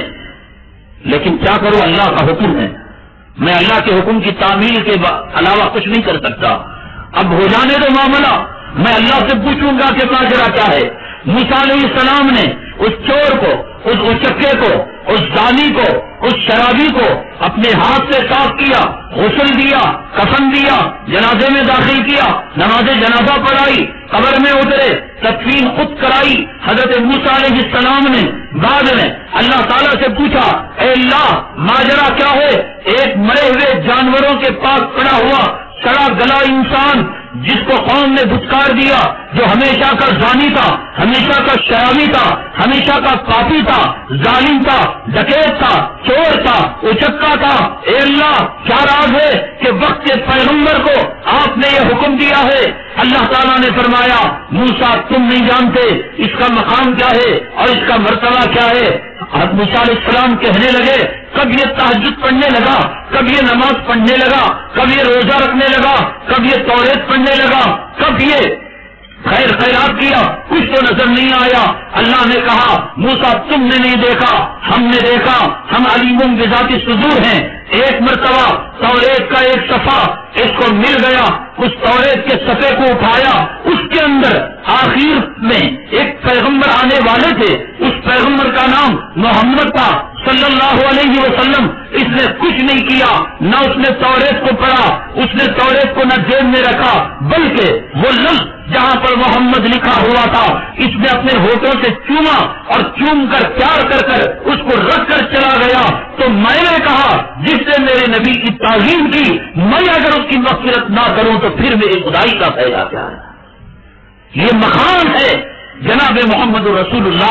لیکن کیا کروں، اللہ کا حکم ہے، میں اللہ کے حکم کی تعمیل کے علاوہ کچھ نہیں کر سکتا۔ اب ہو جانے دو معاملہ، میں اللہ سے پوچھوں گا کہ ماجرا کیا ہے۔ موسیٰ علیہ السلام نے اس چور کو، اس اچکے کو، اس زانی کو، اس شرابی کو اپنے ہاتھ سے صاف کیا، غسل دیا، کفن دیا، جنازے میں داخل کیا، نماز جنازہ پڑھائی، قبر میں اترے، تدفین خود کرائی۔ حضرت موسیٰ علیہ السلام نے بعد میں اللہ تعالیٰ سے پوچھا، اے اللہ، ماجرا کیا ہے؟ ایک مرے ہوئے جانوروں کے پاس پڑا ہوا سڑا گلا انسان جس کو قوم نے دھتکار دیا، جو ہمیشہ کا زانی تھا، ہمیشہ کا شرابی تھا، ہمیشہ کا پاپی تھا، ظالم تھا، ڈکیت تھا، چور تھا، اچکا تھا، اے اللہ کیا راز ہے کہ وقت کے پیغمبر کو آپ نے یہ حکم دیا ہے؟ اللہ تعالیٰ نے فرمایا، موسیٰ تم نہیں جانتے اس کا مقام کیا ہے اور اس کا مرتبہ کیا ہے۔ موسیٰ علیہ السلام کہنے لگے، کب یہ تہجد پڑھنے لگا، کب یہ نماز پڑھنے لگا، کب یہ روزہ رکھنے لگا، کب یہ توریت پڑھنے لگا، کب یہ خیر خیرات کیا، کچھ تو نظر نہیں آیا۔ اللہ نے کہا، موسیٰ تم نے نہیں دیکھا، ہم نے دیکھا، ہم علیم بذات الصدور ہیں۔ ایک مرتبہ توریت کا ایک صفحہ اس کو مل گیا، اس توریت کے صفحے کو اٹھایا، اس کے اندر آخر میں ایک پیغمبر آنے والے تھے، اس پیغمبر کا نام محمد تھا صلی اللہ علیہ وسلم۔ اس نے کچھ نہیں کیا، نہ اس نے توریت کو پڑھا، اس نے توریت کو نہ جیب میں رکھا، بلکہ وہ لفظ جہاں پر محمد لکھا ہوا تھا اس نے اپنے ہونٹوں سے چوما اور چوم کر پیار کر کر اس کو رکھ کر چلا گیا۔ تو میں نے کہا، جس نے میرے نبی کی تعظیم کی، میں اگر اس کی مغفرت نہ کروں تو پھر میری خدائی کا فائدہ کیا ہے؟ یہ مقام ہے جناب محمد رسول اللہ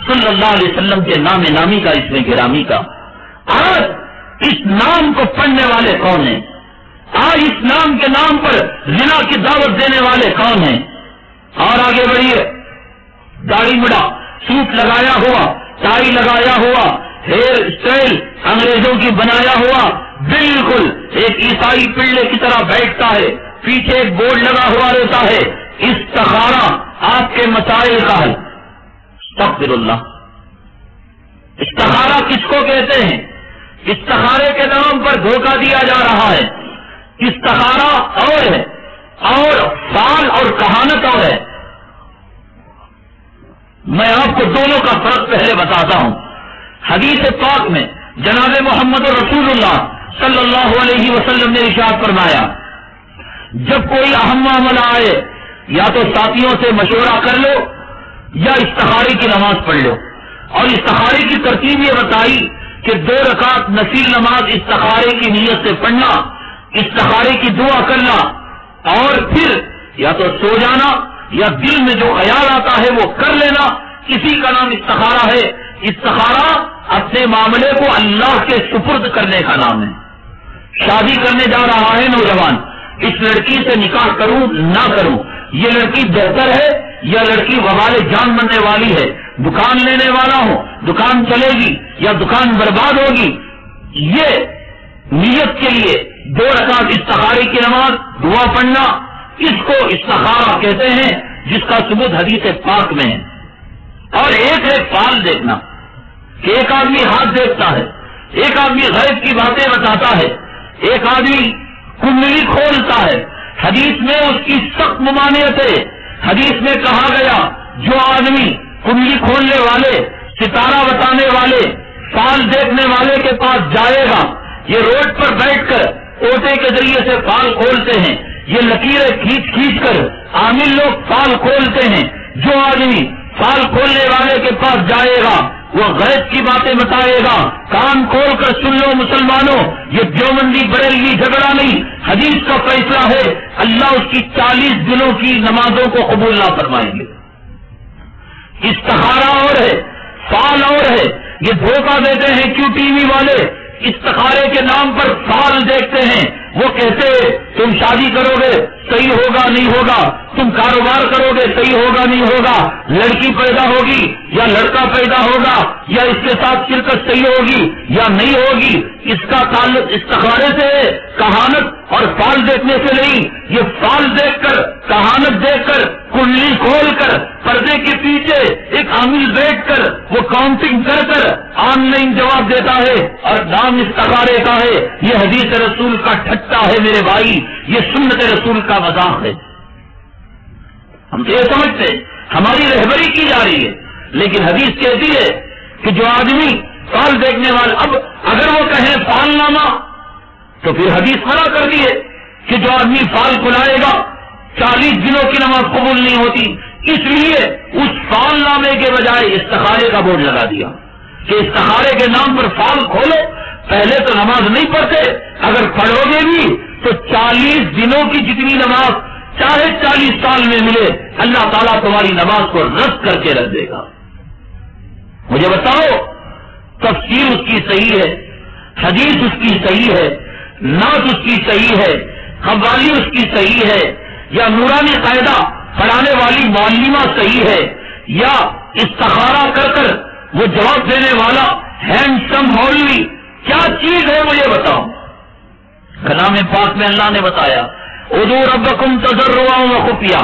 صلی اللہ علیہ وسلم کے نام نامی کا، اس میں گرامی کا. آج اس نام کو پڑھنے والے کون ہیں؟ آج اس نام کے نام پر زنا کی دعوت دینے والے کون ہیں؟ اور آگے بڑھیے، داڑھی مڑا، سوٹ لگایا ہوا، ٹائی لگایا ہوا، ہیئر اسٹائل انگریزوں کی بنایا ہوا، بالکل ایک عیسائی پلڑے کی طرح بیٹھتا ہے، پیچھے ایک بورڈ لگا ہوا رہتا ہے، استخارہ آپ کے مسائل کا حل. استغفر اللہ. استخارہ کس کو کہتے ہیں؟ استخارے کے نام پر دھوکہ دیا جا رہا ہے. استخارہ اور ہے اور فال اور کہانت اور ہے. میں آپ کو دونوں کا فرق پہلے بتاتا ہوں. حدیث پاک میں جناب محمد رسول اللہ صلی اللہ علیہ وسلم نے ارشاد فرمایا، جب کوئی اہم معاملہ آئے یا تو ساتھیوں سے مشورہ کر لو یا استخارے کی نماز پڑھ لو. اور استخارے کی ترتیب یہ بتائی کہ 2 رکعت نفل نماز استخارے کی نیت سے پڑھنا، استخارے کی دعا کرنا، اور پھر یا تو سو جانا یا دل میں جو خیال آتا ہے وہ کر لینا. اسی کا نام استخارہ ہے. استخارہ اپنے معاملے کو اللہ کے سپرد کرنے کا نام ہے. شادی کرنے جا رہا ہے نوجوان، اس لڑکی سے نکاح کروں نہ کروں، یہ لڑکی بہتر ہے یا لڑکی وبال جان بننے والی ہے، دکان لینے والا ہوں، دکان چلے گی یا دکان برباد ہوگی، یہ نیت کے لیے 2 رکعت استخارے کی نماز دعا پڑھنا، اس کو استخارہ کہتے ہیں، جس کا ثبوت حدیث پاک میں ہے. اور ایک فال دیکھنا کہ ایک آدمی ہاتھ دیکھتا ہے، ایک آدمی غیب کی باتیں بتاتا ہے، ایک آدمی کنڈلی کھولتا ہے. حدیث میں اس کی سخت ممانعت ہے. حدیث میں کہا گیا جو آدمی کنڈلی کھولنے والے، ستارہ بتانے والے، فال دیکھنے والے کے پاس جائے گا، یہ روڈ پر بیٹھ کر اوٹے کے ذریعے سے فال کھولتے ہیں، یہ لکیریں کھینچ کھینچ کر عامل لوگ فال کھولتے ہیں. جو آدمی فال کھولنے والے کے پاس جائے گا وہ غیب کی باتیں بتائے گا. کان کھول کر سن لو مسلمانوں، یہ دیوبندی بریلوی جھگڑا نہیں، حدیث کا فیصلہ ہے. اللہ اس کی 40 دنوں کی نمازوں کو قبول نہ فرمائیں گے. استخارہ اور ہے، فال اور ہے. یہ دھوکہ دیتے ہیں کیوں ٹی وی والے، استخارے کے نام پر فال دیکھتے ہیں. وہ کہتے تم شادی کرو گے صحیح ہوگا نہیں ہوگا، تم کاروبار کرو گے صحیح ہوگا نہیں ہوگا، لڑکی پیدا ہوگی یا لڑکا پیدا ہوگا یا اس کے ساتھ شرکت صحیح ہوگی یا نہیں ہوگی. اس کا تعلق استخارے سے ہے، کہانت اور فال دیکھنے سے نہیں. یہ فال دیکھ کر، کہانت دیکھ کر، کنڈلی کھول کر، پردے کے پیچھے ایک عامل بیٹھ کر وہ کاؤنٹنگ کر کر آن لائن جواب دیتا ہے اور نام استخارے کا ہے. یہ حدیث رسول کا ٹھٹا ہے میرے بھائی، یہ سنت رسول کا مذاق ہے. ہم تو یہ سمجھتے ہماری رہبری کی جا رہی ہے، لیکن حدیث کہتی ہے کہ جو آدمی فال دیکھنے والا، اب اگر وہ کہیں فال نامہ تو پھر حدیث منع کر دی ہے کہ جو آدمی فال کھلائے گا 40 دنوں کی نماز قبول نہیں ہوتی. اس لیے اس فال نامے کے بجائے استخارے کا بورڈ لگا دیا کہ استخارے کے نام پر فال کھولو. پہلے تو نماز نہیں پڑھتے، اگر پڑھو گے بھی تو 40 دنوں کی جتنی نماز چاہے 40 سال میں ملے، اللہ تعالیٰ تمہاری نماز کو رد کر کے رکھ دے گا. مجھے بتاؤ، تفسیر اس کی صحیح ہے، حدیث اس کی صحیح ہے، نعت اس کی صحیح ہے، قوالی اس کی صحیح ہے، یا نورانی قاعدہ پڑھانے والی معلمہ صحیح ہے، یا استخارہ کر کر وہ جواب دینے والا ہینڈسم مولوی، کیا چیز ہے مجھے بتاؤ. کلام پاک میں اللہ نے بتایا ادعوا ربکم تضرعا وخفیا.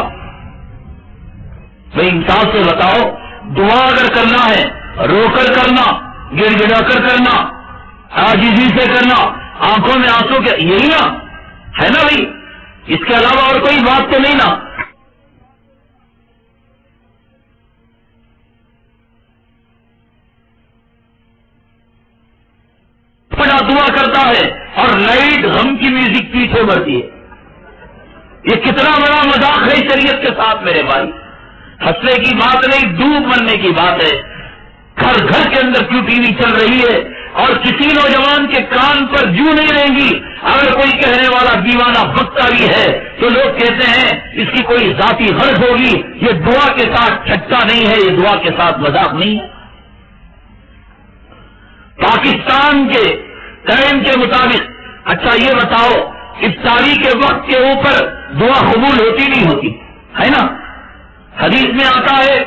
بھائی انصاف سے بتاؤ، دعا اگر کرنا ہے رو کر کرنا، گڑ گڑا کر کرنا، عاجزی سے کرنا، آنکھوں میں آنسو کے، یہی نا ہے نا بھائی، اس کے علاوہ اور کوئی بات تو نہیں نا. بڑا دعا کرتا ہے اور لائٹ غم کی میوزک پیچھے بڑھتی ہے. یہ کتنا بڑا مذاق ہے شریعت کے ساتھ میرے بھائی. ہنسنے کی بات نہیں، ڈوب مرنے کی بات ہے. گھر گھر کے اندر کیوں ٹی وی چل رہی ہے اور کسی نوجوان کے کان پر جو نہیں رہیں گی. اگر کوئی کہنے والا دیوانہ بکتا بھی ہے تو لوگ کہتے ہیں اس کی کوئی ذاتی غرض ہوگی. یہ دعا کے ساتھ ٹھٹا نہیں ہے، یہ دعا کے ساتھ مذاق نہیں ہے. پاکستان کے ٹائم کے مطابق اچھا یہ بتاؤ افطاری کے وقت کے اوپر دعا قبول ہوتی نہیں ہوتی ہے نا؟ حدیث میں آتا ہے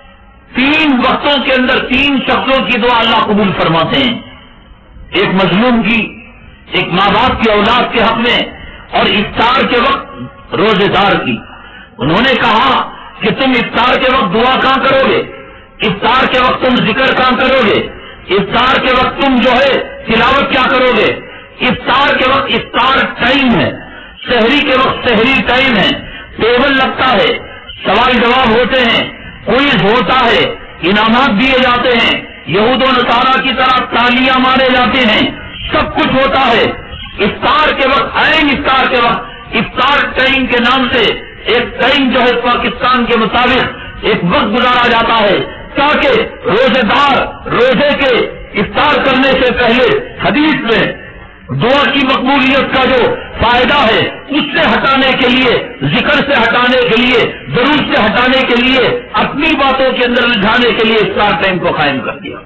3 وقتوں کے اندر 3 شخصوں کی دعا اللہ قبول فرماتے ہیں، ایک مظلوم کی، ایک ماں باپ کی اولاد کے حق میں، اور افطار کے وقت روزے دار کی۔ انہوں نے کہا کہ تم افطار کے وقت دعا کہاں کرو گے؟ افطار کے وقت تم ذکر کہاں کرو گے؟ افطار کے وقت تم جو ہے تلاوت کیا کرو گے؟ افطار کے وقت افطار ٹائم ہے، سحری کے وقت سحری ٹائم ہے، ٹیبل لگتا ہے، سوال جواب ہوتے ہیں، کوئز ہوتا ہے، انعامات دیے جاتے ہیں، یہود و نصارہ کی طرح تالیاں مارے جاتے ہیں، سب کچھ ہوتا ہے۔ افطار کے وقت افطار کے وقت افطار ٹائم کے نام سے ایک ٹائم جو ہے پاکستان کے مطابق ایک وقت گزارا جاتا ہے تاکہ روزے دار روزے کے افطار کرنے سے پہلے حدیث میں دعا کی مقبولیت کا جو فائدہ ہے اس سے ہٹانے کے لیے، ذکر سے ہٹانے کے لیے، درود سے ہٹانے کے لیے، اپنی باتوں کے اندر الجھانے کے لیے افطار ٹائم کو قائم کر دیا۔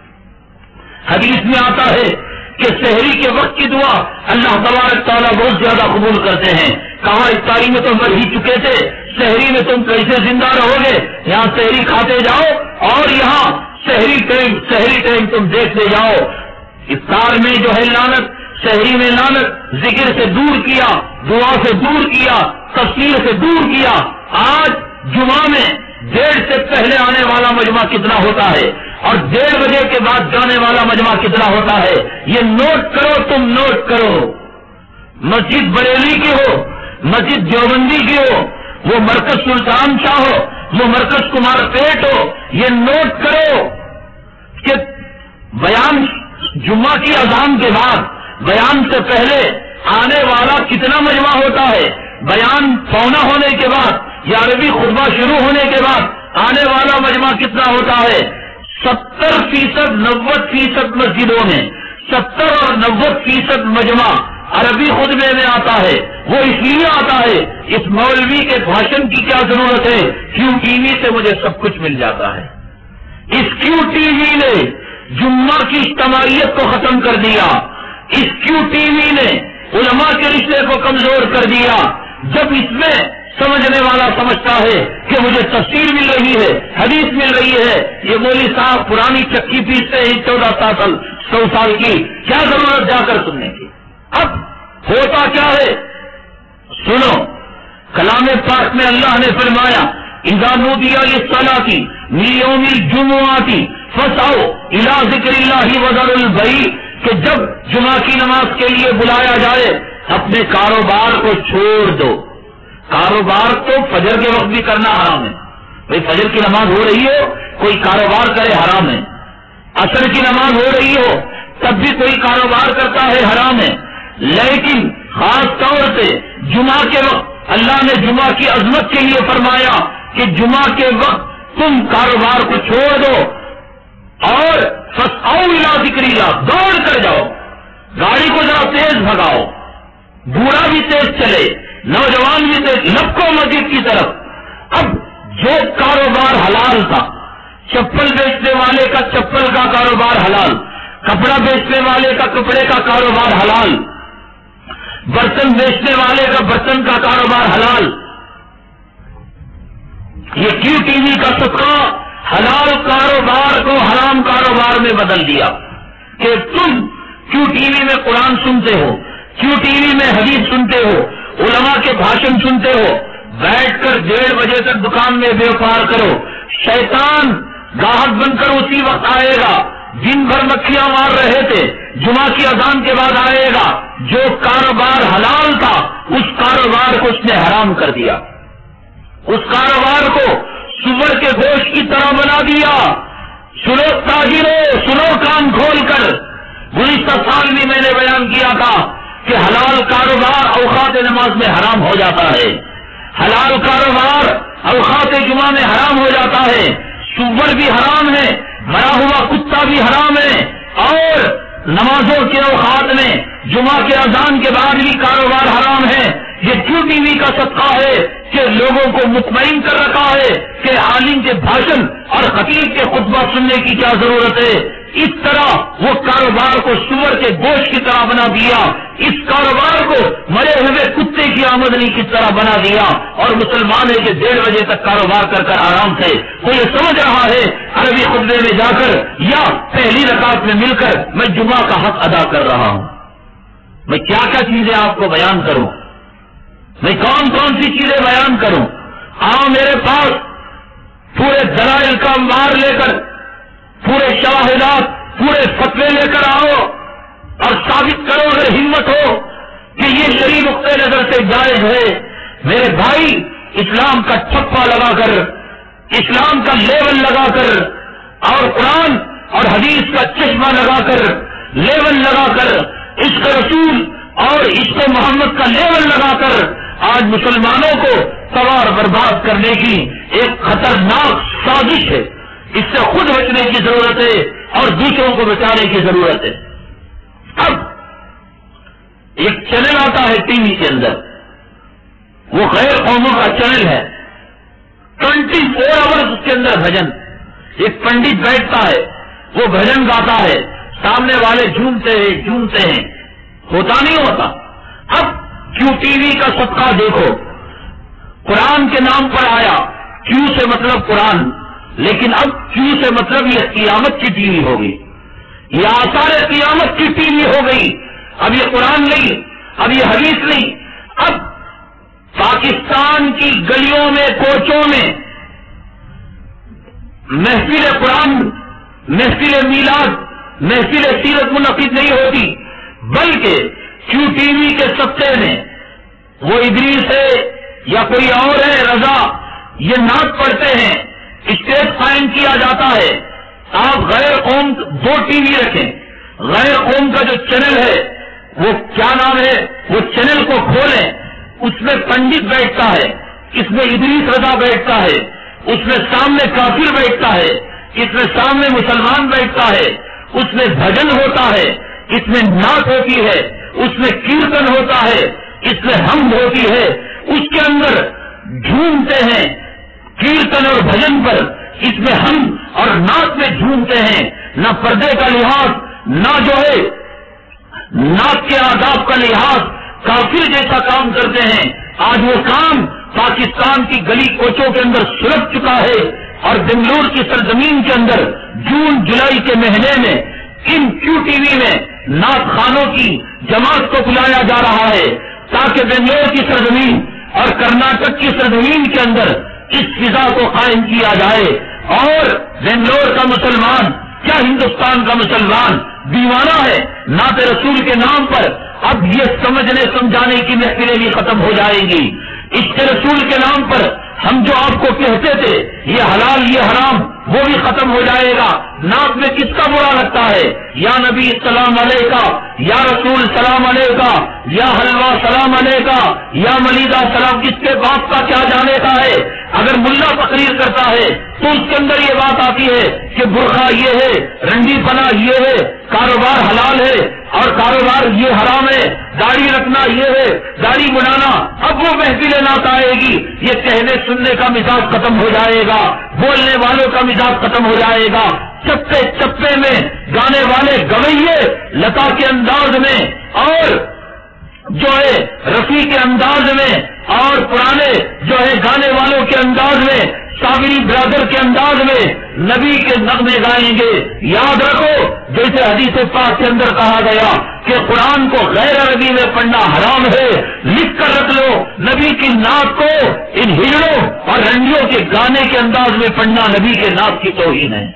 حدیث میں آتا ہے کہ سحری کے وقت کی دعا اللہ تبارک تعالیٰ بہت زیادہ قبول کرتے ہیں۔ کہا افطاری میں تو مر ہی چکے تھے، سحری میں تم کیسے زندہ رہو گے؟ یہاں سحری کھاتے جاؤ اور یہاں سحری ٹائم تم دیکھتے جاؤ۔ افطار میں جو ہے لعنت، سحری میں لعنت، ذکر سے دور کیا، دعا سے دور کیا، تفسیر سے دور کیا۔ آج جمعہ میں 1:30 سے پہلے آنے والا مجمع کتنا ہوتا ہے اور 1:30 بجے کے بعد جانے والا مجمع کتنا ہوتا ہے؟ یہ نوٹ کرو، تم نوٹ کرو۔ مسجد بریلی کی ہو، مسجد دیوبندی کی ہو، وہ مرکز سلطان شاہ ہو، وہ مرکز کمار پیٹ ہو، یہ نوٹ کرو کہ بیان جمعہ کی اذان کے بعد بیان سے پہلے آنے والا کتنا مجمع ہوتا ہے، بیان پونا ہونے کے بعد یا عربی خطبہ شروع ہونے کے بعد آنے والا مجمع کتنا ہوتا ہے؟ 70%، 90% مسجدوں میں 70 اور 90% مجمع عربی خطبے میں آتا ہے۔ وہ اس لیے آتا ہے، اس مولوی کے بھاشن کی کیا ضرورت ہے؟ کیوں ٹی وی سے مجھے سب کچھ مل جاتا ہے۔ اس کیوں ٹی وی نے جمعہ کی اجتماعیت کو ختم کر دیا، اس کیوں ٹی وی نے علماء کے رشتے کو کمزور کر دیا۔ جب اس میں سمجھنے والا سمجھتا ہے کہ مجھے تفسیر مل رہی ہے، حدیث مل رہی ہے، یہ مولوی صاحب پرانی چکی پیستے ہیں 14 سال کی، کیا ضرورت جا کر سننے کی؟ اب ہوتا کیا ہے؟ سنو، کلام پاک میں اللہ نے فرمایا اذا نودی للصلاۃ من یوم الجمعۃ فاسعوا الی ذکر اللہ وذروا البیع، کہ جب جمعہ کی نماز کے لیے بلایا جائے اپنے کاروبار کو چھوڑ دو۔ کاروبار تو فجر کے وقت بھی کرنا حرام ہے، بھائی فجر کی نماز ہو رہی ہو کوئی کاروبار کرے حرام ہے، عصر کی نماز ہو رہی ہو تب بھی کوئی کاروبار کرتا ہے حرام ہے، لیکن خاص طور سے جمعہ کے وقت اللہ نے جمعہ کی عظمت کے لیے فرمایا کہ جمعہ کے وقت تم کاروبار کو چھوڑ دو اور فاسعوا الی ذکر اللہ، دوڑ کر جاؤ، گاڑی کو ذرا تیز بھگاؤ، بوڑھا بھی تیز چلے، نوجوان بھی تیز، لپکو مسجد کی طرف۔ اب جو کاروبار حلال تھا، چپل بیچنے والے کا چپل کا کاروبار حلال، کپڑا بیچنے والے کا کپڑے کا کاروبار حلال، برتن بیچنے والے کا برتن کا کاروبار حلال، یہ کیو ٹی وی کا صدقہ حلال کاروبار کو حرام کاروبار میں بدل دیا کہ تم کیو ٹی وی میں قرآن سنتے ہو، کیو ٹی وی میں حدیث سنتے ہو، علماء کے بھاشن سنتے ہو، بیٹھ کر 1:30 بجے تک دکان میں بیوپار کرو، شیطان گاہک بن کر اسی وقت آئے گا، دن بھر مکھیاں مار رہے تھے، جمعہ کی اذان کے بعد آئے گا، جو کاروبار حلال تھا اس کاروبار کو اس نے حرام کر دیا، اس کاروبار کو سور کے گوشت کی طرح بنا دیا۔ سنو تاجروں، سنو کام کھول کر، گزشتہ سال بھی میں نے بیان کیا تھا کہ حلال کاروبار اوقات نماز میں حرام ہو جاتا ہے، حلال کاروبار اوقات جمعہ میں حرام ہو جاتا ہے، سور بھی حرام ہے، مرا ہوا کتا بھی حرام ہے، اور نمازوں کے اوقات میں جمعہ کے اذان کے بعد بھی کاروبار حرام ہے۔ یہ کیو ٹی وی کا صدقہ ہے کہ لوگوں کو مطمئن کر رکھا ہے کہ عالم کے بھاشن اور خطیب کے خطبہ سننے کی کیا ضرورت ہے۔ اس طرح وہ کاروبار کاروبار کو سور کے گوشت کی طرح بنا دیا، اس کاروبار کو مرے ہوئے کتے کی آمدنی کی طرح بنا دیا، اور مسلمان ہے کہ 1:30 بجے تک کاروبار کر کر آرام سے وہ یہ سمجھ رہا ہے عربی خطبے میں جا کر یا پہلی رکعت میں مل کر میں جمعہ کا حق ادا کر رہا ہوں۔ میں کیا کیا چیزیں آپ کو بیان کروں، میں کون کون سی چیزیں بیان کروں؟ آؤ میرے پاس پورے دلائل کا مار لے کر، پورے شواہدات، پورے فتوے لے کر آؤ اور ثابت کرو اگر ہمت ہو کہ یہ شرعی نقطۂ نظر سے جائز ہے۔ میرے بھائی، اسلام کا ٹھپا لگا کر، اسلام کا لیول لگا کر، اور قرآن اور حدیث کا چشمہ لگا کر، لیول لگا کر، عشق رسول اور عشق محمد کا لیول لگا کر آج مسلمانوں کو تباہ برباد کرنے کی ایک خطرناک سازش ہے۔ اس سے خود بچنے کی ضرورت ہے اور دوسروں کو بچانے کی ضرورت ہے۔ اب ایک چینل آتا ہے ٹی وی کے اندر، وہ غیر قوموں کا چینل ہے، 24 آورز اس کے اندر بھجن۔ ایک پنڈت بیٹھتا ہے، وہ بھجن گاتا ہے، سامنے والے جھومتے ہیں، ہوتا نہیں ہوتا۔ اب کیوں ٹی وی کا صدقہ دیکھو، قرآن کے نام پر آیا، کیوں سے مطلب قرآن، لیکن اب کیوں سے مطلب یہ قیامت کی ٹی وی ہوگی، یہ آثار قیامت کی ٹی وی ہو گئی۔ اب یہ قرآن نہیں، اب یہ حدیث نہیں، اب پاکستان کی گلیوں میں، کوچوں میں محفل قرآن، محفل میلاد، محفل سیرت منعقد نہیں ہوتی، بلکہ کیوں ٹی وی کے سطح میں وہ ادریس ہے یا کوئی اور ہے رضا، یہ نعت پڑھتے ہیں، اسٹیج قائم کیا جاتا ہے۔ آپ غیر قوم 2 ٹی وی رکھیں، غیر قوم کا جو چینل ہے وہ کیا نام ہے، وہ چینل کو کھولیں، اس میں پنڈت بیٹھتا ہے، اس میں ادریس رضا بیٹھتا ہے، اس میں سامنے کافر بیٹھتا ہے، اس میں سامنے مسلمان بیٹھتا ہے، اس میں بھجن ہوتا ہے، اس میں نعت ہوتی ہے، اس میں کیرتن ہوتا ہے، اس میں حمد ہوتی ہے، اس کے اندر جھومتے ہیں کیرتن اور بھجن پر، اس میں ہم اور نعت میں جھومتے ہیں، نہ پردے کا لحاظ، نہ جو ہے نعت کے آداب کا لحاظ، کافر جیسا کام کرتے ہیں۔ آج وہ کام پاکستان کی گلی کوچوں کے اندر سلگ چکا ہے، اور بنگلور کی سرزمین کے اندر جون جولائی کے مہینے میں ان کیو ٹی وی میں نعت خانوں کی جماعت کو بلایا جا رہا ہے تاکہ بنگلور کی سرزمین اور کرناٹک کی سرزمین کے اندر اس فضا کو قائم کیا جائے، اور بنگلور کا مسلمان کیا ہندوستان کا مسلمان دیوانہ ہے نعت رسول کے نام پر؟ اب یہ سمجھنے سمجھانے کی محفلیں بھی ختم ہو جائیں گی۔ اس کے رسول کے نام پر ہم جو آپ کو کہتے تھے یہ حلال یہ حرام، وہ بھی ختم ہو جائے گا۔ نعت میں کس کا برا لگتا ہے؟ یا نبی سلام علیکہ، یا رسول سلام علیکہ، یا حلوہ سلام علیکہ، یا ملیدہ سلام، کس کے باپ کا کیا جانے کا ہے؟ اگر ملا تقریر کرتا ہے تو اس کے اندر یہ بات آتی ہے کہ برقع یہ ہے، رنڈی پنا یہ ہے، کاروبار حلال ہے اور کاروبار یہ حرام ہے، داڑھی رکھنا یہ ہے، داڑھی بنانا۔ اب وہ محفل نعت آئے گی، یہ کہنے سننے کا مزاج ختم ہو جائے گا، بولنے والوں کا مزاج ختم ہو جائے گا۔ چپے چپے میں گانے والے گویے لتا کے انداز میں اور جو ہے رفیع کے انداز میں اور پرانے جو ہے گانے والوں کے انداز میں، صابری برادر کے انداز میں نبی کے نغمے گائیں گے۔ یاد رکھو جیسے حدیث پاک کے اندر کہا گیا کہ قرآن کو غیر عربی میں پڑھنا حرام ہے، لکھ کر رکھ لو، نبی کی نعت کو ان ہجڑوں اور رنڈیوں کے گانے کے انداز میں پڑھنا نبی کے نعت کی توہین ہے۔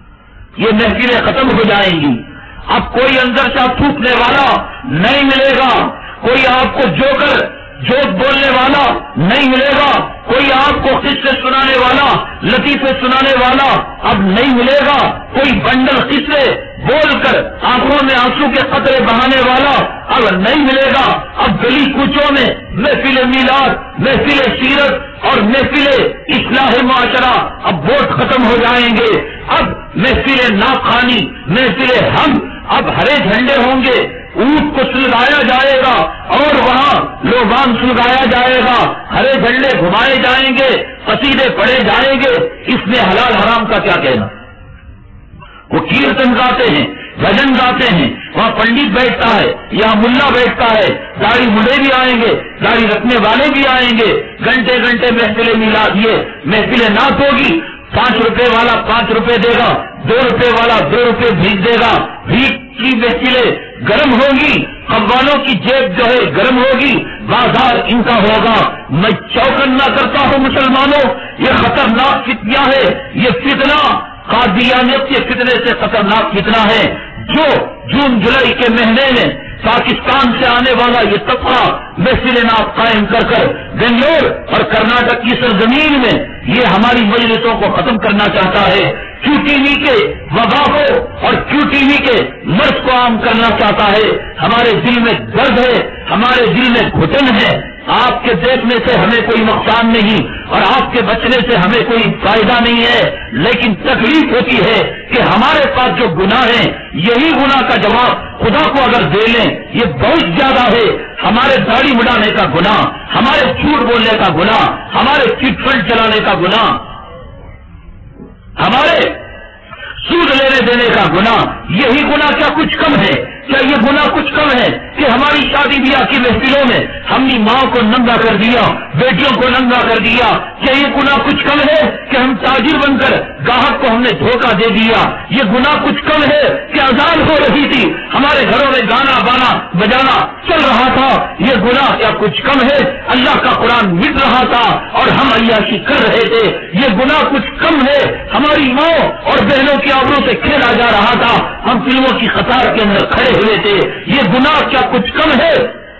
یہ محفلیں ختم ہو جائیں گی۔ اب کوئی اندر سے تھوکنے والا نہیں ملے گا، کوئی آپ کو جوک بولنے والا نہیں ملے گا، کوئی آپ کو قصے سنانے والا، لطیفے سنانے والا اب نہیں ملے گا، کوئی بنڈل قصے بول کر آنکھوں میں آنسو کے قطرے بہانے والا اب نہیں ملے گا۔ اب گلی کوچوں میں محفل میلاد، محفل سیرت اور محفل اصلاح معاشرہ اب ووٹ ختم ہو جائیں گے۔ اب محفل ناخوانی، محفل ہم اب ہرے جھنڈے ہوں گے، اونٹ کو سلگایا جائے گا اور وہاں لوبان سلگایا جائے گا، ہرے جھنڈے گھمائے جائیں گے، قصیدے پڑھے جائیں گے۔ اس میں حلال حرام کا کیا کہنا؟ وہ کیرتن گاتے ہیں، بھجن گاتے ہیں، وہاں پنڈت بیٹھتا ہے یا ملا بیٹھتا ہے، داڑھی منڈے بھی آئیں گے، داڑھی رکھنے والے بھی آئیں گے، گھنٹے گھنٹے محفلیں میلاد یہ محفلیں نعت ہوگی، 5 روپے والا 5 روپے دے گا، 2 روپے والا 2 روپے بھیج دے گا، بھیک کی محفلیں گرم ہوگی، قوالوں کی جیب جو ہے گرم ہوگی، بازار ان کا ہوگا۔ میں چوکنا کرتا ہوں مسلمانوں، یہ خطرناک فتنہ ہے، یہ فتنہ قادیانیت کے فتنے سے خطرناک فتنہ ہے جو جون جولائی کے مہینے میں پاکستان سے آنے والا یہ طبقہ محفل نعت قائم کر بنگلور اور کرناٹک کی سرزمین میں یہ ہماری مجلسوں کو ختم کرنا چاہتا ہے، کیو ٹی وی کے وبا کو اور کیو ٹی وی کے مرض کو عام کرنا چاہتا ہے۔ ہمارے دل میں درد ہے، ہمارے دل میں گھٹن ہے، آپ کے دیکھنے سے ہمیں کوئی نقصان نہیں اور آپ کے بچنے سے ہمیں کوئی فائدہ نہیں ہے، لیکن تکلیف ہوتی ہے کہ ہمارے پاس جو گناہ ہیں یہی گناہ کا جواب خدا کو اگر دے لیں یہ بہت زیادہ ہے۔ ہمارے داڑھی مڈانے کا گناہ، ہمارے جھوٹ بولنے کا گناہ، ہمارے چٹ فنڈ چلانے کا گناہ، ہمارے سود لینے دینے کا گناہ، یہی گناہ کیا کچھ کم ہے؟ کیا یہ گناہ کچھ کم ہے کہ ہماری شادی بیاہ کی محفلوں میں ہم نے ماں کو ننگا کر دیا، بیٹیوں کو ننگا کر دیا؟ کیا یہ گناہ کچھ کم ہے کہ ہم تاجر بن کر گاہک کو ہم نے دھوکہ دے دیا؟ یہ گناہ کچھ کم ہے کہ اذان ہو رہی تھی، ہمارے گھروں میں گانا بانا بجانا چل رہا تھا؟ یہ گناہ کیا کچھ کم ہے؟ اللہ کا قرآن مٹ رہا تھا اور ہم عیاشی کر رہے تھے، یہ گناہ کچھ کم ہے؟ ہماری ماں اور بہنوں کی آبروں سے کھیلا جا رہا تھا، ہم فلموں کی قطار کے اندر کھڑے ہوئے تھے، یہ گناہ کیا کچھ کم ہے؟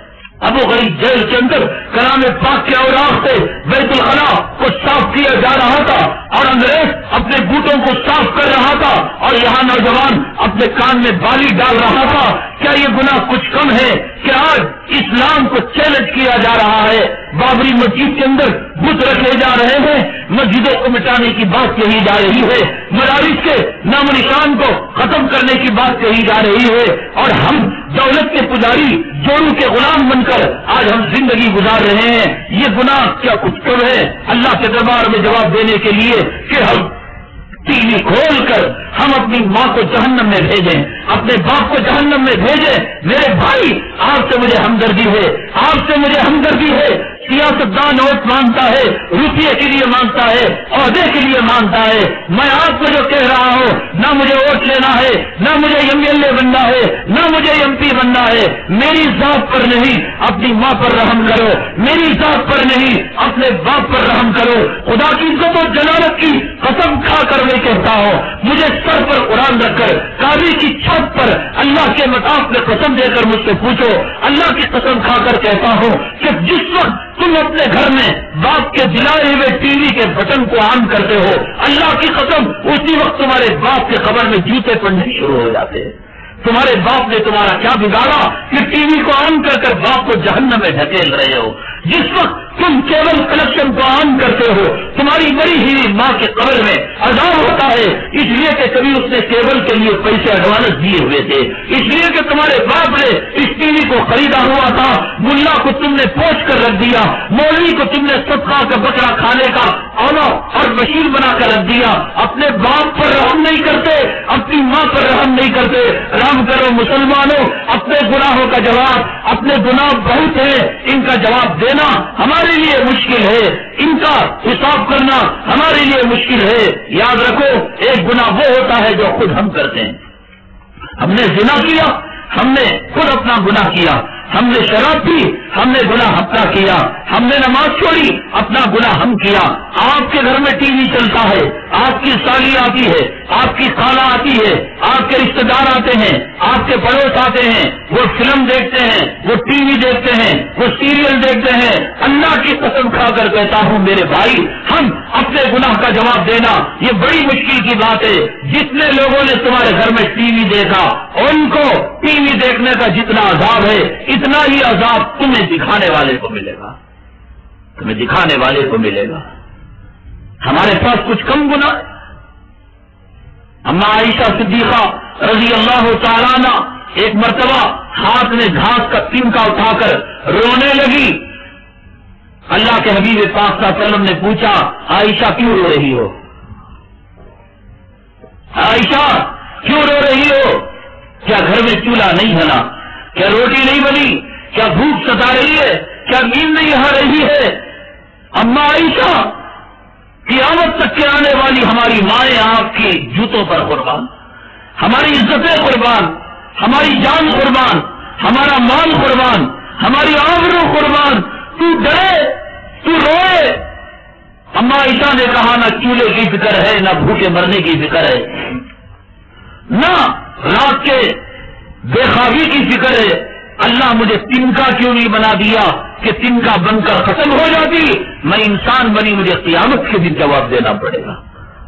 ابو غریب جیل کے اندر کلام پاک کے اوراق سے بیت الخلا کو صاف کیا جا رہا تھا اور انگریز اپنے بوٹوں کو صاف کر رہا تھا اور یہاں نوجوان اپنے کان میں بالی ڈال رہا تھا۔ کیا یہ گناہ کچھ کم ہے کہ آج اسلام کو چیلنج کیا جا رہا ہے؟ بابری مسجد کے اندر بت رکھے جا رہے ہیں، مسجدوں کو مٹانے کی بات کہی جا رہی ہے، مدارس کے نام و نشان کو ختم کرنے کی بات کہی جا رہی ہے، اور ہم دولت کے پجاری جورو کے غلام بن کر آج ہم زندگی گزار رہے ہیں۔ یہ گناہ کیا کچھ کم ہے اللہ کے دربار میں جواب دینے کے لیے کہ ہم ٹی وی کھول کر ہم اپنی ماں کو جہنم میں بھیجیں، اپنے باپ کو جہنم میں بھیجیں؟ میرے بھائی، آپ سے مجھے ہمدردی ہے، آپ سے مجھے ہمدردی ہے۔ سیاستدان ووٹ مانگتا ہے، روپیے کے لیے مانگتا ہے، عہدے کے لیے مانگتا ہے۔ میں آپ کو جو کہہ رہا ہوں، نہ مجھے ووٹ لینا ہے، نہ مجھے MLA بننا ہے، نہ مجھے MP بننا ہے، میری ذات پر نہیں اپنی ماں پر رحم کرو، میری ذات پر نہیں اپنے باپ پر رحم کرو۔ خدا کی عزت و جلالت کی قسم کھا کر میں کہتا ہوں، مجھے سر پر قرآن رکھ کر کعبے کی چھت پر اللہ کے مطاف میں قسم دے کر مجھ سے پوچھو، اللہ کی قسم کھا کر کہتا ہوں کہ جس وقت تم اپنے گھر میں باپ کے دلائے ہوئے ٹی وی کے بٹن کو آن کرتے ہو، اللہ کی قسم اسی وقت تمہارے باپ کے خبر میں جوتے پڑنے شروع ہو جاتے ہیں۔ تمہارے باپ نے تمہارا کیا بگاڑا کہ ٹی وی کو آن کر کر باپ کو جہنم میں ڈھکیل رہے ہو؟ جس وقت تم کیبل کنیکشن کو آن کرتے ہو، تمہاری بڑی ہی ماں کے قبر میں عذاب ہوتا ہے، اس لیے کہ کبھی اس نے کیبل کے لیے پیسے ایڈوانس دیے ہوئے تھے، اس لیے کہ تمہارے باپ نے اس ٹی وی کو خریدا ہوا تھا، ملا کو تم نے پوچھ کر رکھ دیا، مولوی کو تم نے صدقہ کا بکرا کھانے کا اولا اور مشین بنا کر رکھ دیا۔ اپنے باپ پر رحم نہیں کرتے، اپنی ماں پر رحم نہیں کرتے۔ رحم کرو مسلمانوں، اپنے گناہوں کا جواب، اپنے گناہ بہت ہیں، ان کا جواب دینا ہمارے لیے مشکل ہے، ان کا حساب کرنا ہمارے لیے مشکل ہے۔ یاد رکھو، ایک گناہ وہ ہوتا ہے جو خود ہم کرتے ہیں۔ ہم نے زنا کیا، ہم نے خود اپنا گناہ کیا، ہم نے شراب پی، ہم نے گناہ اپنا کیا، ہم نے نماز چھوڑی، اپنا گناہ ہم کیا۔ آپ کے گھر میں ٹی وی چلتا ہے، آپ کی سالی آتی ہے، آپ کی خالہ آتی ہے، آپ کے رشتے دار آتے ہیں، آپ کے پڑوس آتے ہیں، وہ فلم دیکھتے ہیں، وہ ٹی وی دیکھتے ہیں، وہ سیریل دیکھتے ہیں۔ اللہ کی قسم کھا کر کہتا ہوں میرے بھائی، ہم اپنے گناہ کا جواب دینا یہ بڑی مشکل کی بات ہے۔ جتنے لوگوں نے تمہارے گھر میں ٹی وی دیکھا، ان کو ٹی وی دیکھنے کا جتنا عذاب ہے اتنا ہی عذاب تمہیں دکھانے والے کو ملے گا، تمہیں دکھانے والے کو ملے گا۔ ہمارے پاس کچھ کم گناہ ہے؟ اما عائشہ صدیقہ رضی اللہ تعالیٰ عنہ ایک مرتبہ ہاتھ میں گھاس کا تنکا اٹھا کر رونے لگی۔ اللہ کے حبیب پاک صلی اللہ علیہ وسلم نے پوچھا، عائشہ کیوں رو رہی ہو؟ عائشہ کیوں رو رہی ہو؟ کیا گھر میں چولہا نہیں بنا؟ کیا روٹی نہیں بنی؟ کیا بھوک ستا رہی ہے؟ کیا نیند نہیں آ رہی ہے؟ اما عائشہ قیامت تک کے آنے والی ہماری مائیں آپ کی جوتوں پر قربان، ہماری عزتیں قربان، ہماری جان قربان، ہمارا مال قربان، ہماری آبرو قربان. تو ڈرے، تو روئے. اما عائشہ نے کہا نہ چولہے کی فکر ہے، نہ بھوکے مرنے کی فکر ہے، نہ رات کے بے خوابی کی فکر ہے. اللہ مجھے تنکا کیوں نہیں بنا دیا کہ تنکا بن کر ختم ہو جاتی، میں انسان بنی، مجھے قیامت کے دن جواب دینا پڑے گا.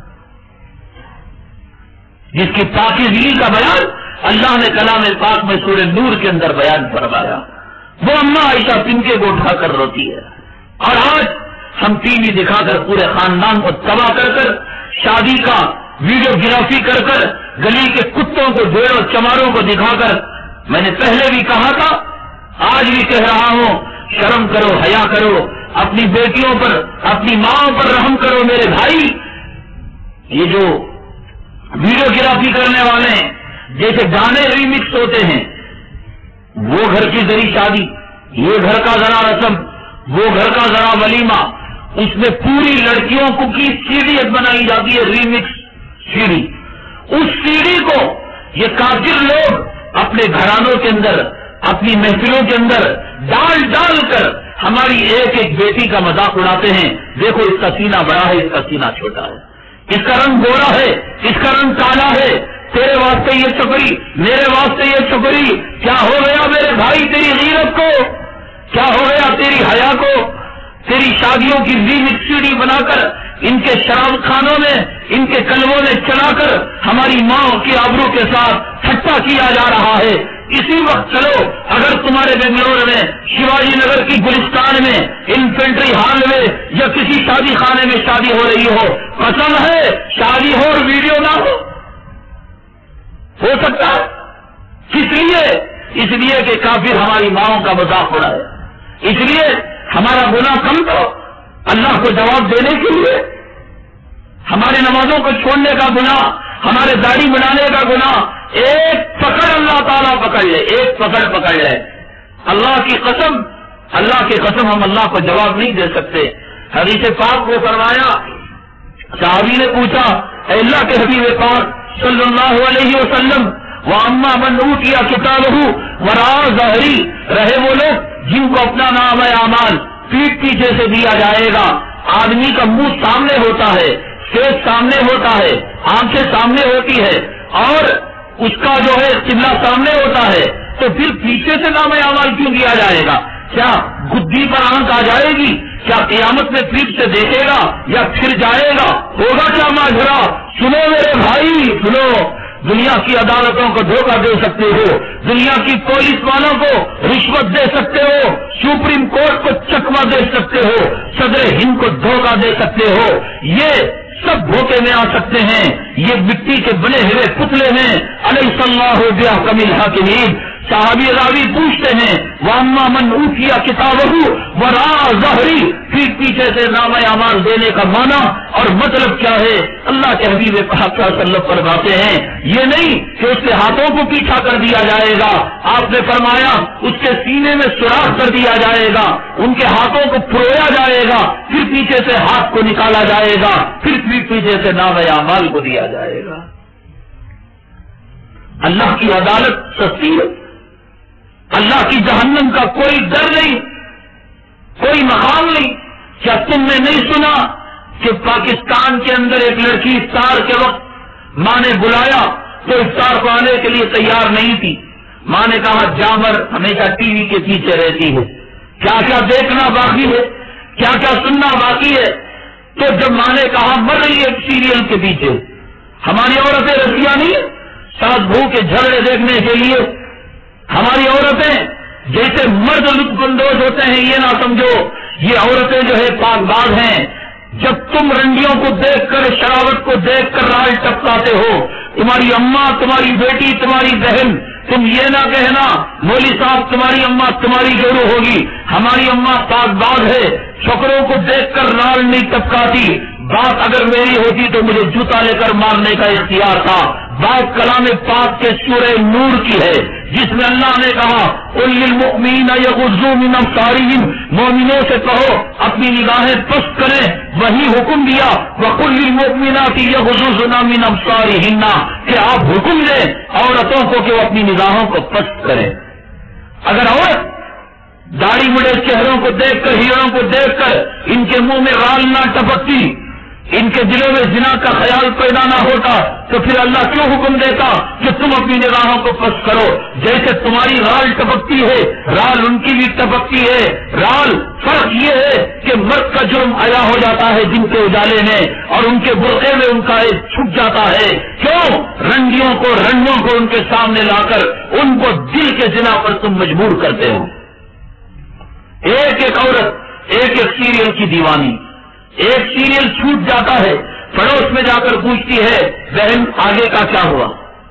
جس کی پاکیزگی کا بیان اللہ نے کلام پاک میں سورہ نور کے اندر بیان فرمایا، وہ اما عائشہ تنکے کو اٹھا کر روتی ہے. اور آج ہم ٹی وی دکھا کر پورے خاندان کو تباہ کر شادی کا ویڈیو گرافی کر گلی کے کتوں کو بھیڑوں چماروں کو دکھا کر، میں نے پہلے بھی کہا تھا، آج بھی کہہ رہا ہوں، شرم کرو، حیا کرو، اپنی بیٹیوں پر، اپنی ماں پر رحم کرو. میرے بھائی، یہ جو ویڈیو گرافی کرنے والے ہیں، جیسے گانے ریمکس ہوتے ہیں، وہ گھر کی ذری شادی، یہ گھر کا ذرا رسم، وہ گھر کا ذرا ولیمہ، اس میں پوری لڑکیوں کو کی سیڑھی بنائی جاتی ہے، ریمکس سیڑھی. اس سیڑھی کو یہ کافر لوگ اپنے گھرانوں کے اندر، اپنی محفلوں کے اندر ڈال کر ہماری ایک ایک بیٹی کا مذاق اڑاتے ہیں. دیکھو اس کا سینہ بڑا ہے، اس کا سینہ چھوٹا ہے، اس کا رنگ گورا ہے، اس کا رنگ کالا ہے، تیرے واسطے یہ چکری، میرے واسطے یہ چکری. کیا ہو گیا میرے بھائی تیری غیرت کو؟ کیا ہو گیا تیری حیا کو؟ تیری شادیوں کی ریمکس سیڑھی بنا کر ان کے شراب خانوں میں، ان کے کلبوں میں چلا کر ہماری ماں کی آبرو کے ساتھ ٹھٹا کیا جا رہا ہے. اسی وقت چلو، اگر تمہارے بنگلور میں، شیواجی نگر کی گلستان میں، انفینٹری ہال میں یا کسی شادی خانے میں شادی ہو رہی ہو، قسم ہے شادی ہو اور ویڈیو نہ ہو سکتا ہے. کس لیے؟ اس لیے کہ کافر ہماری ماؤں کا مذاق اڑائے. اس لیے ہمارا گناہ کم تو اللہ کو جواب دینے کے لیے، ہمارے نمازوں کو چھوڑنے کا گناہ، ہمارے داڑھی بنانے کا گناہ، ایک پکڑ اللہ تعالیٰ پکڑ لے، ایک پکڑ لے. اللہ کی قسم ہم اللہ کو جواب نہیں دے سکتے. حدیث پاک کو فرمایا، صحابی نے پوچھا، اے اللہ کے حبیب پاک صلی اللہ علیہ وسلم، وَأَمَّا مَنْ أُوتِيَ كِتَابَهُ وَرَاءَ ظَهْرِهِ، رہے وہ لوگ جن کو اپنا نام اعمال پیٹھ پیچھے سے دیا جائے گا. آدمی کا منہ سامنے ہوتا ہے، فیس سامنے ہوتا ہے، آنکھیں سامنے ہوتی ہے، اور اس کا جو ہے قبلہ سامنے ہوتا ہے، تو پھر پیچھے سے نام اعمال کیوں دیا جائے گا؟ کیا گدی پر آنکھ آ جائے گی؟ کیا قیامت میں پیٹ سے دیکھے گا یا پھر جائے گا؟ ہوگا کیا ماجرا؟ سنو میرے بھائی، سنو. دنیا کی عدالتوں کو دھوکہ دے سکتے ہو، دنیا کی پولیس والوں کو رشوت دے سکتے ہو، سپریم کورٹ کو چکما دے سکتے ہو، صدر ہند کو دھوکہ دے سکتے ہو. یہ سب دھوکے میں آ سکتے ہیں. یہ مٹی کے بنے ہوئے پتلے ہیں. الیس اللہ بأحکم الحاکمین. صحابی راوی پوچھتے ہیں، وَأَمَّا مَنْ أُوتِيَ كِتَابَهُ وَرَاءَ ظَهْرِهِ، پھر پیچھے سے نام اعمال دینے کا معنی اور مطلب کیا ہے؟ اللہ کے حبیب پاک صلی اللہ علیہ وسلم فرماتے ہیں، یہ نہیں کہ اس کے ہاتھوں کو پیچھا کر دیا جائے گا. آپ نے فرمایا اس کے سینے میں سوراخ کر دیا جائے گا، ان کے ہاتھوں کو پرویا جائے گا، پھر پیچھے سے ہاتھ کو نکالا جائے گا، پھر پیچھے سے نام اعمال کو دیا جائے گا. اللہ کی عدالت سستی ہے. اللہ کی جہنم کا کوئی ڈر نہیں، کوئی مقام نہیں. کیا تم نے نہیں سنا کہ پاکستان کے اندر ایک لڑکی افطار کے وقت ماں نے بلایا تو افطار کو آنے کے لیے تیار نہیں تھی. ماں نے کہا جامر ہمیشہ ٹی وی کے پیچھے رہتی ہے، کیا کیا دیکھنا باقی ہے، کیا کیا سننا باقی ہے. تو جب ماں نے کہا مر رہی ہے سیریل کے پیچھے، ہماری عورتیں رسیاں نہیں، ساتھ بھو کے جھگڑے دیکھنے کے لیے. ہماری عورتیں جیسے مرد لطف اندوز ہوتے ہیں، یہ نہ سمجھو یہ عورتیں جو ہے پاک باز ہیں. جب تم رنڈیوں کو دیکھ کر، شراوت کو دیکھ کر رال ٹپکاتے ہو، تمہاری اماں، تمہاری بیٹی، تمہاری بہن، تم یہ نہ کہنا مولوی صاحب تمہاری اماں تمہاری گرو ہوگی. ہماری اماں پاک باز ہے، چھوکروں کو دیکھ کر رال نہیں ٹپکاتی. بات اگر میری ہوتی تو مجھے جوتا لے کر مارنے کا اختیار تھا. بات کلام پاک کے سورہ نور کی ہے، جس میں اللہ نے کہا قل للمؤمنین یغضوا من ابصارہم، مومنوں سے کہو اپنی نگاہیں پست کریں، وہی حکم دیا وقل للمؤمنات یغضضن من ابصارہن، کہ آپ حکم دیں عورتوں کو کہ وہ اپنی نگاہوں کو پست کریں۔ اگر عورت داڑھی مڑے چہروں کو دیکھ کر، ہیروں کو دیکھ کر ان کے منہ میں رال نہ ٹپکتی، ان کے دلوں میں زنا کا خیال پیدا نہ ہوتا، تو پھر اللہ کیوں حکم دیتا کہ تم اپنی نگاہوں کو پست کرو؟ جیسے تمہاری رال ٹپکتی ہے، رال ان کی بھی ٹپکتی ہے۔ رال فرق یہ ہے کہ مرد کا جرم عیا ہو جاتا ہے دن کے اجالے میں، اور ان کے برقعے میں ان کا ایک چھپ جاتا ہے۔ کیوں؟ رنڈیوں کو، رنڈوں کو ان کے سامنے لا کر ان کو دل کے زنا پر تم مجبور کرتے ہو۔ ایک ایک عورت ایک ایک سیریل کی دیوانی، ایک سیریل چھوٹ جاتا ہے، پڑوس میں جا کر پوچھتی ہے بہن آگے کا کیا ہوا؟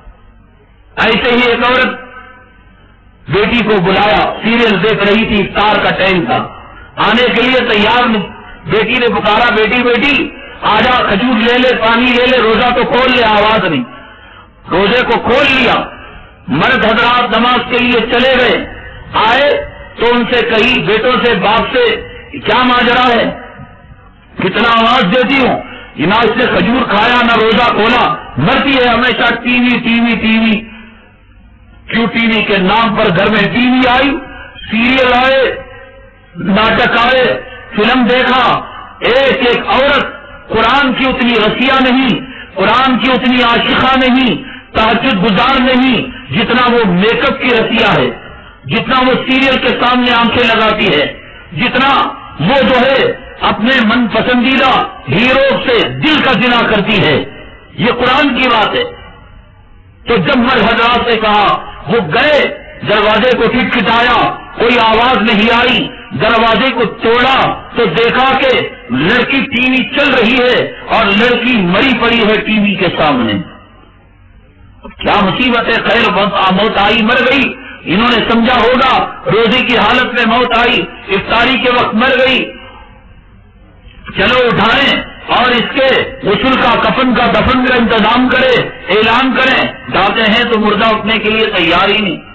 ایسے ہی ایک عورت بیٹی کو بلایا، سیریل دیکھ رہی تھی، افطار کا ٹائم تھا، آنے کے لیے تیار نہیں، بیٹی نے پکارا بیٹی بیٹی آجا، کھجور لے لے، پانی لے لے، روزہ تو کھول لے، آواز نہیں، روزے کو کھول لیا۔ مرد حضرات نماز کے لیے چلے گئے، آئے تو ان سے کہی بیٹوں سے، باپ سے کیا ماجرا ہے، کتنا آواز دیتی ہوں، نہ اس نے کھجور کھایا نہ روزہ کھولا، مرتی ہے ہمیشہ T V T V T V. کیوں ٹی وی کے نام پر گھر میں ٹی وی آئی، سیریل آئے، ناٹک آئے، فلم دیکھا۔ ایک ایک عورت قرآن کی اتنی رسیہ نہیں، قرآن کی اتنی عاشقہ نہیں، تہجد گزار نہیں، جتنا وہ میک اپ کی رسیہ ہے، جتنا وہ سیریل کے سامنے آنکھیں لگاتی ہے، جتنا وہ جو ہے اپنے من پسندیدہ ہیرو سے دل کا زنا کرتی ہے۔ یہ قرآن کی بات ہے۔ تو جب مرد حضرات سے کہا، وہ گئے، دروازے کو کھٹکھٹایا، کوئی آواز نہیں آئی، دروازے کو توڑا تو دیکھا کہ لڑکی ٹی وی چل رہی ہے اور لڑکی مری پڑی ہے ٹی وی کے سامنے۔ کیا مصیبت ہے، خیر موت آئی، مر گئی، انہوں نے سمجھا ہوگا روزے کی حالت میں موت آئی، افطاری کے وقت مر گئی، چلو اٹھائیں اور اس کے غسل کا، کفن کا، دفن کا انتظام کرے، اعلان کریں۔ جاتے ہیں تو مردہ اٹھنے کے لیے تیار ہی نہیں۔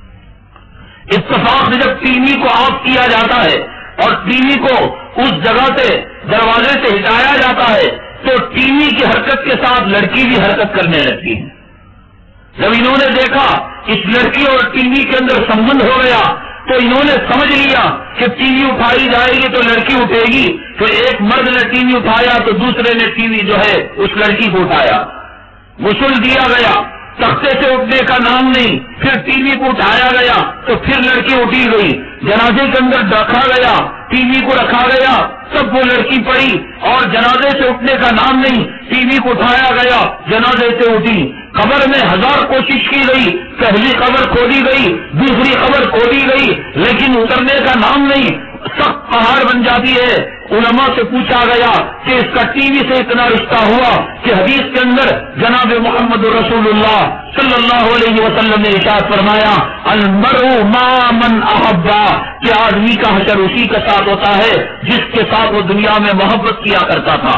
اتفاق سے جب ٹی وی کو آف کیا جاتا ہے اور ٹی وی کو اس جگہ سے، دروازے سے ہٹایا جاتا ہے، تو ٹی وی کی حرکت کے ساتھ لڑکی بھی حرکت کرنے لگتی ہے۔ جب انہوں نے دیکھا اس لڑکی اور ٹی وی کے اندر سمبند ہو گیا تو انہوں نے سمجھ لیا کہ ٹی وی اٹھائی جائے گی تو لڑکی اٹھے گی، تو ایک مرد نے ٹی وی اٹھایا تو دوسرے نے ٹی وی جو ہے اس لڑکی کو اٹھایا، غسل دیا گیا، تختے سے اٹھنے کا نام نہیں، پھر ٹی وی کو اٹھایا گیا تو پھر لڑکی اٹھی گئی، جنازے کے اندر رکھا گیا، ٹی وی کو رکھا گیا، تب وہ لڑکی پڑی اور جنازے سے اٹھنے کا نام نہیں، ٹی وی کو اٹھایا گیا، جنازے سے اٹھی۔ قبر میں 1000 کوشش کی گئی، پہلی قبر کھودی گئی، دوسری قبر کھودی گئی، لیکن اترنے کا نام نہیں، سخت پہاڑ بن جاتی ہے۔ علماء سے پوچھا گیا کہ اس کا ٹی وی سے اتنا رشتہ ہوا کہ حدیث کے اندر جناب محمد رسول اللہ صلی اللہ علیہ وسلم نے ارشاد فرمایا المرء مع من احبا، کہ آدمی کا حشر اسی کے ساتھ ہوتا ہے جس کے ساتھ وہ دنیا میں محبت کیا کرتا تھا۔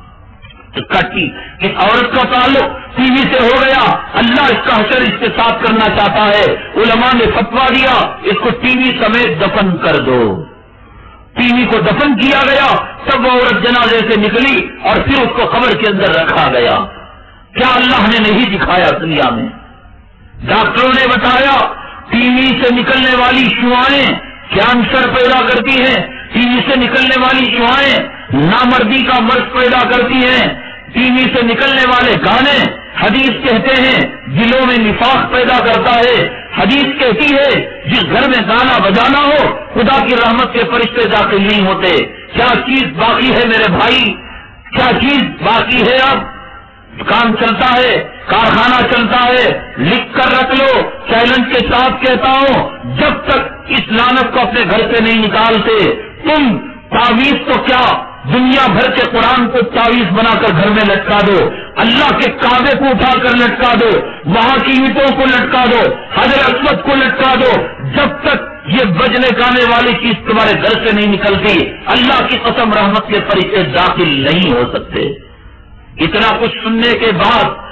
اس عورت کا تعلق ٹی وی سے ہو گیا، اللہ اس کا حشر اس کے ساتھ کرنا چاہتا ہے، علماء نے فتویٰ دیا اس کو ٹی وی سمیت دفن کر دو۔ ٹی وی کو دفن کیا گیا، تب وہ عورت جنازے سے نکلی اور پھر اس کو قبر کے اندر رکھا گیا۔ کیا اللہ نے نہیں دکھایا دنیا میں؟ ڈاکٹروں نے بتایا ٹی وی سے نکلنے والی شعاعیں کینسر پیدا کرتی ہیں، ٹی وی سے نکلنے والی شعاعیں نامردی کا مرض پیدا کرتی ہیں، ٹی وی سے نکلنے والے گانے، حدیث کہتے ہیں دلوں میں نفاق پیدا کرتا ہے۔ حدیث کہتی ہے جس گھر میں گانا بجانا ہو خدا کی رحمت کے فرشتے داخل نہیں ہوتے۔ کیا چیز باقی ہے میرے بھائی؟ کیا چیز باقی ہے؟ اب کام چلتا ہے، کارخانہ چلتا ہے، لکھ کر رکھ لو، چیلنج کے ساتھ کہتا ہوں جب تک اس لعنت کو اپنے گھر سے نہیں نکالتے تم تعویذ تو کیا دنیا بھر کے قرآن کو تعویذ بنا کر گھر میں لٹکا دو، اللہ کے کعبے کو اٹھا کر لٹکا دو، وہاں کی اینٹوں کو لٹکا دو، حجر اسود کو لٹکا دو، جب تک یہ بجنے گانے والی چیز تمہارے گھر سے نہیں نکلتی اللہ کی قسم رحمت کے فرشتے داخل نہیں ہو سکتے۔ اتنا کچھ سننے کے بعد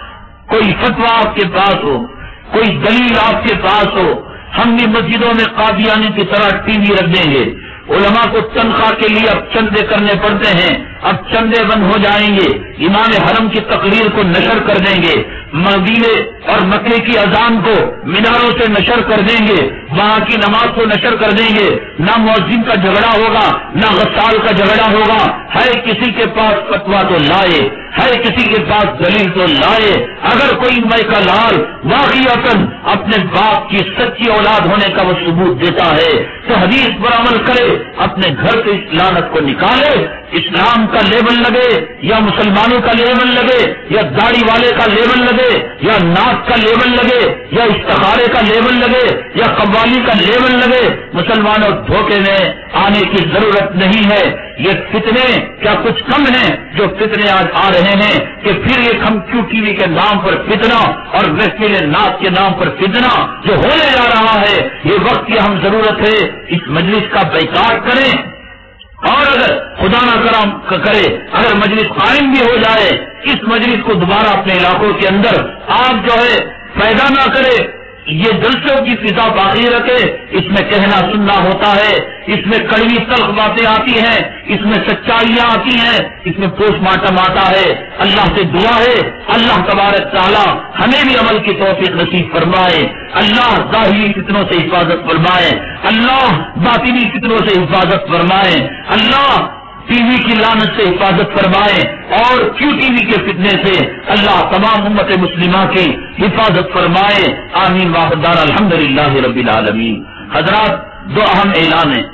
کوئی فتویٰ آپ کے پاس ہو، کوئی دلیل آپ کے پاس ہو، ہم بھی مسجدوں میں قادیانی کی طرح ٹی وی رکھ دیں گے. علماء کو تنخواہ کے لیے اب چندے کرنے پڑتے ہیں، اب چندے بند ہو جائیں گے. امام حرم کی تقریر کو نشر کر دیں گے، مدینے اور مکے کی اذان کو میناروں سے نشر کر دیں گے، وہاں کی نماز کو نشر کر دیں گے. نہ مؤذن کا جھگڑا ہوگا، نہ غسال کا جھگڑا ہوگا. ہے کسی کے پاس فتویٰ تو لائے، ہے کسی کے پاس دلیل تو لائے. اگر کوئی مائی کا لال واقعتاً اپنے باپ کی سچی اولاد ہونے کا وہ ثبوت دیتا ہے تو حدیث پر عمل کرے، اپنے گھر سے اس لعنت کو نکالے. اسلام کا لیبل لگے یا مسلمانوں کا لیبل لگے یا داڑھی والے کا لیبل لگے یا ناک کا لیبل لگے یا استخارے کا لیبل لگے یا قوالی کا لیبل لگے، مسلمانوں دھوکے میں آنے کی ضرورت نہیں ہے. یہ فتنے کیا کچھ کم ہیں جو فتنے آج آ رہے ہیں کہ پھر یہ ہم کیو ٹی وی کے نام پر فتنہ اور محفل ناز کے نام پر فتنہ جو ہونے جا رہا ہے. یہ وقت کی ہم ضرورت ہے اس مجلس کا بیکاٹ کریں، اور اگر خدا نہ کرے اگر مجلس قائم بھی ہو جائے اس مجلس کو دوبارہ اپنے علاقوں کے اندر آپ جو ہے پیدا نہ کرے. یہ جلسوں کی فضا باقی رکھے، اس میں کہنا سننا ہوتا ہے، اس میں کڑوی تلخ باتیں آتی ہیں، اس میں سچائیاں آتی ہیں، اس میں پوسٹ مارٹم آتا ہے. اللہ سے دعا ہے اللہ تبارک تعالی ہمیں بھی عمل کی توفیق نصیب فرمائے. اللہ ظاہری فتنوں سے حفاظت فرمائے، اللہ باطنی فتنوں سے حفاظت فرمائے، اللہ ٹی وی کی لعنت سے حفاظت فرمائے اور کیو ٹی وی کے فتنے سے اللہ تمام امت مسلمہ کی حفاظت فرمائے. آمین واحدان الحمدللہ رب العالمین. حضرات دو اہم اعلان ہیں.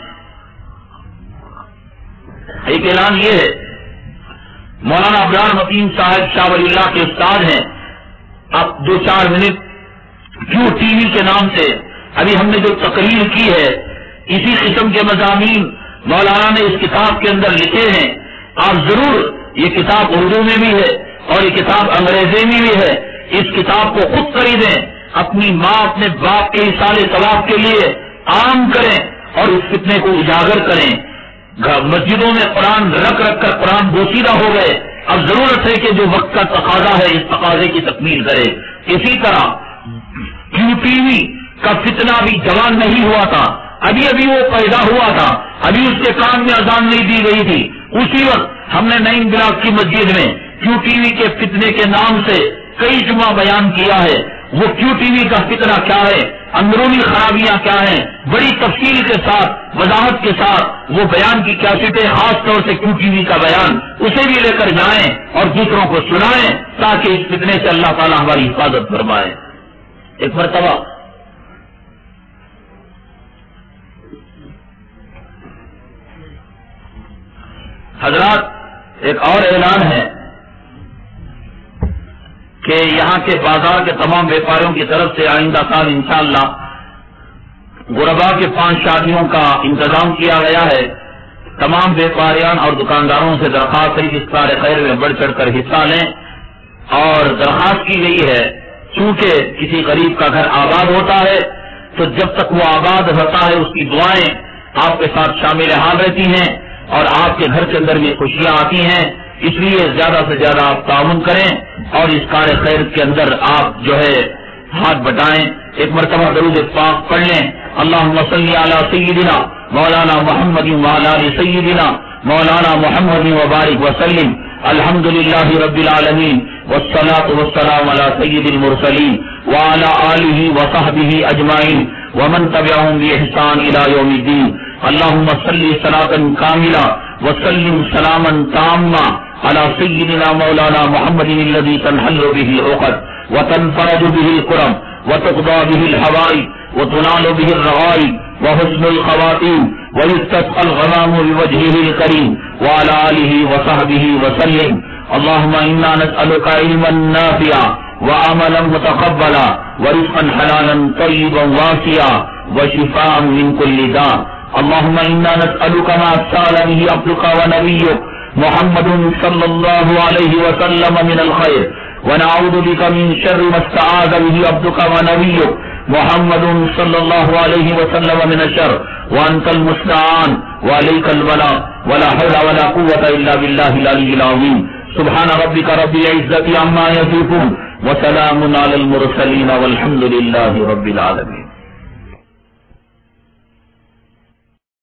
ایک اعلان یہ ہے، مولانا ابرار متین صاحب شاہ ولی اللہ کے استاد ہیں، اب 2-4 منٹ کیو ٹی وی کے نام سے ابھی ہم نے جو تقریر کی ہے اسی قسم کے مضامین مولانا نے اس کتاب کے اندر لکھے ہیں. آپ ضرور، یہ کتاب اردو میں بھی ہے اور یہ کتاب انگریزی میں بھی ہے، اس کتاب کو خود خریدیں، اپنی ماں اپنے باپ کے احسان ثواب کے لیے عام کریں اور اس فتنے کو اجاگر کریں. مسجدوں میں قرآن رکھ رکھ کر قرآن بوسیدہ ہو گئے، اب ضرورت ہے کہ جو وقت کا تقاضا ہے اس تقاضے کی تکمیل کرے. اسی طرح کیو ٹی وی کا فتنہ بھی جوان نہیں ہوا تھا، ابھی ابھی وہ پیدا ہوا تھا، ابھی اس کے کان میں اذان نہیں دی گئی تھی. اسی وقت ہم نے نئی بلاک کی مسجد میں کیو ٹی وی کے فتنے کے نام سے کئی جمعہ بیان کیا ہے. وہ کیو ٹی وی کا فتنہ کیا ہے، اندرونی خرابیاں کیا ہیں، بڑی تفصیل کے ساتھ وضاحت کے ساتھ وہ بیان کی کیسٹیں، خاص طور سے کیو ٹی وی کا بیان اسے بھی لے کر جائیں اور دوسروں کو سنائیں تاکہ اس فتنے سے اللہ تعالیٰ ہماری حفاظت فرمائے. ایک مرتبہ حضرات ایک اور اعلان ہے کہ یہاں کے بازار کے تمام بیپاریوں کی طرف سے آئندہ سال انشاءاللہ غربا کے 5 شادیوں کا انتظام کیا گیا ہے. تمام بیپاریان اور دکانداروں سے درخواست ہے کہ اس کار خیر میں بڑھ چڑھ کر حصہ لیں، اور درخواست کی گئی ہے چونکہ کسی غریب کا گھر آباد ہوتا ہے تو جب تک وہ آباد ہوتا ہے اس کی دعائیں آپ کے ساتھ شامل حال رہتی ہیں اور آپ کے گھر کے اندر بھی خوشیاں آتی ہیں. اس لیے زیادہ سے زیادہ آپ تعاون کریں اور اس کار خیر کے اندر آپ جو ہے ہاتھ بٹائیں. ایک مرتبہ درود پاک پڑھ لیں. اللہم صلی علی سیدنا مولانا محمد وعلی آل سیدنا مولانا محمد وبارک وسلم. الحمدللہ رب العالمین والصلاة والسلام علی سید المرسلین وعلی آلہ وصحبہ اجمعین ومن تبعهم بإحسان الى یوم الدین. اللہم صلی صلاة کاملہ وسلم سلاما تاما على سيدنا مولانا محمد الذي تنحل به العقد وتنفرج به الكرم وتقضى به الحوائج وتنال به الرغائب وحسن الخواتيم ويستسقى الغمام بوجهه الكريم وعلى آله وصحبه وسلم. اللهم إنا نسألك علما نافعا وعملا متقبلا ورزقا حلالا طيبا واسعا وشفاء من كل داء. اللهم إنا نسألك ما سأل به عبدك ونبيك محمد صلى الله عليه وسلم من الخير ونعوذ بك من شر ما استعاذ به عبدك ونبيك محمد صلى الله عليه وسلم من الشر وأنت المستعان وعليك البلاغ ولا حول ولا قوة إلا بالله العلي العظيم. سبحان ربك رب العزة عما يصفون وسلام علی المرسلین والحمد للہ رب العالمین.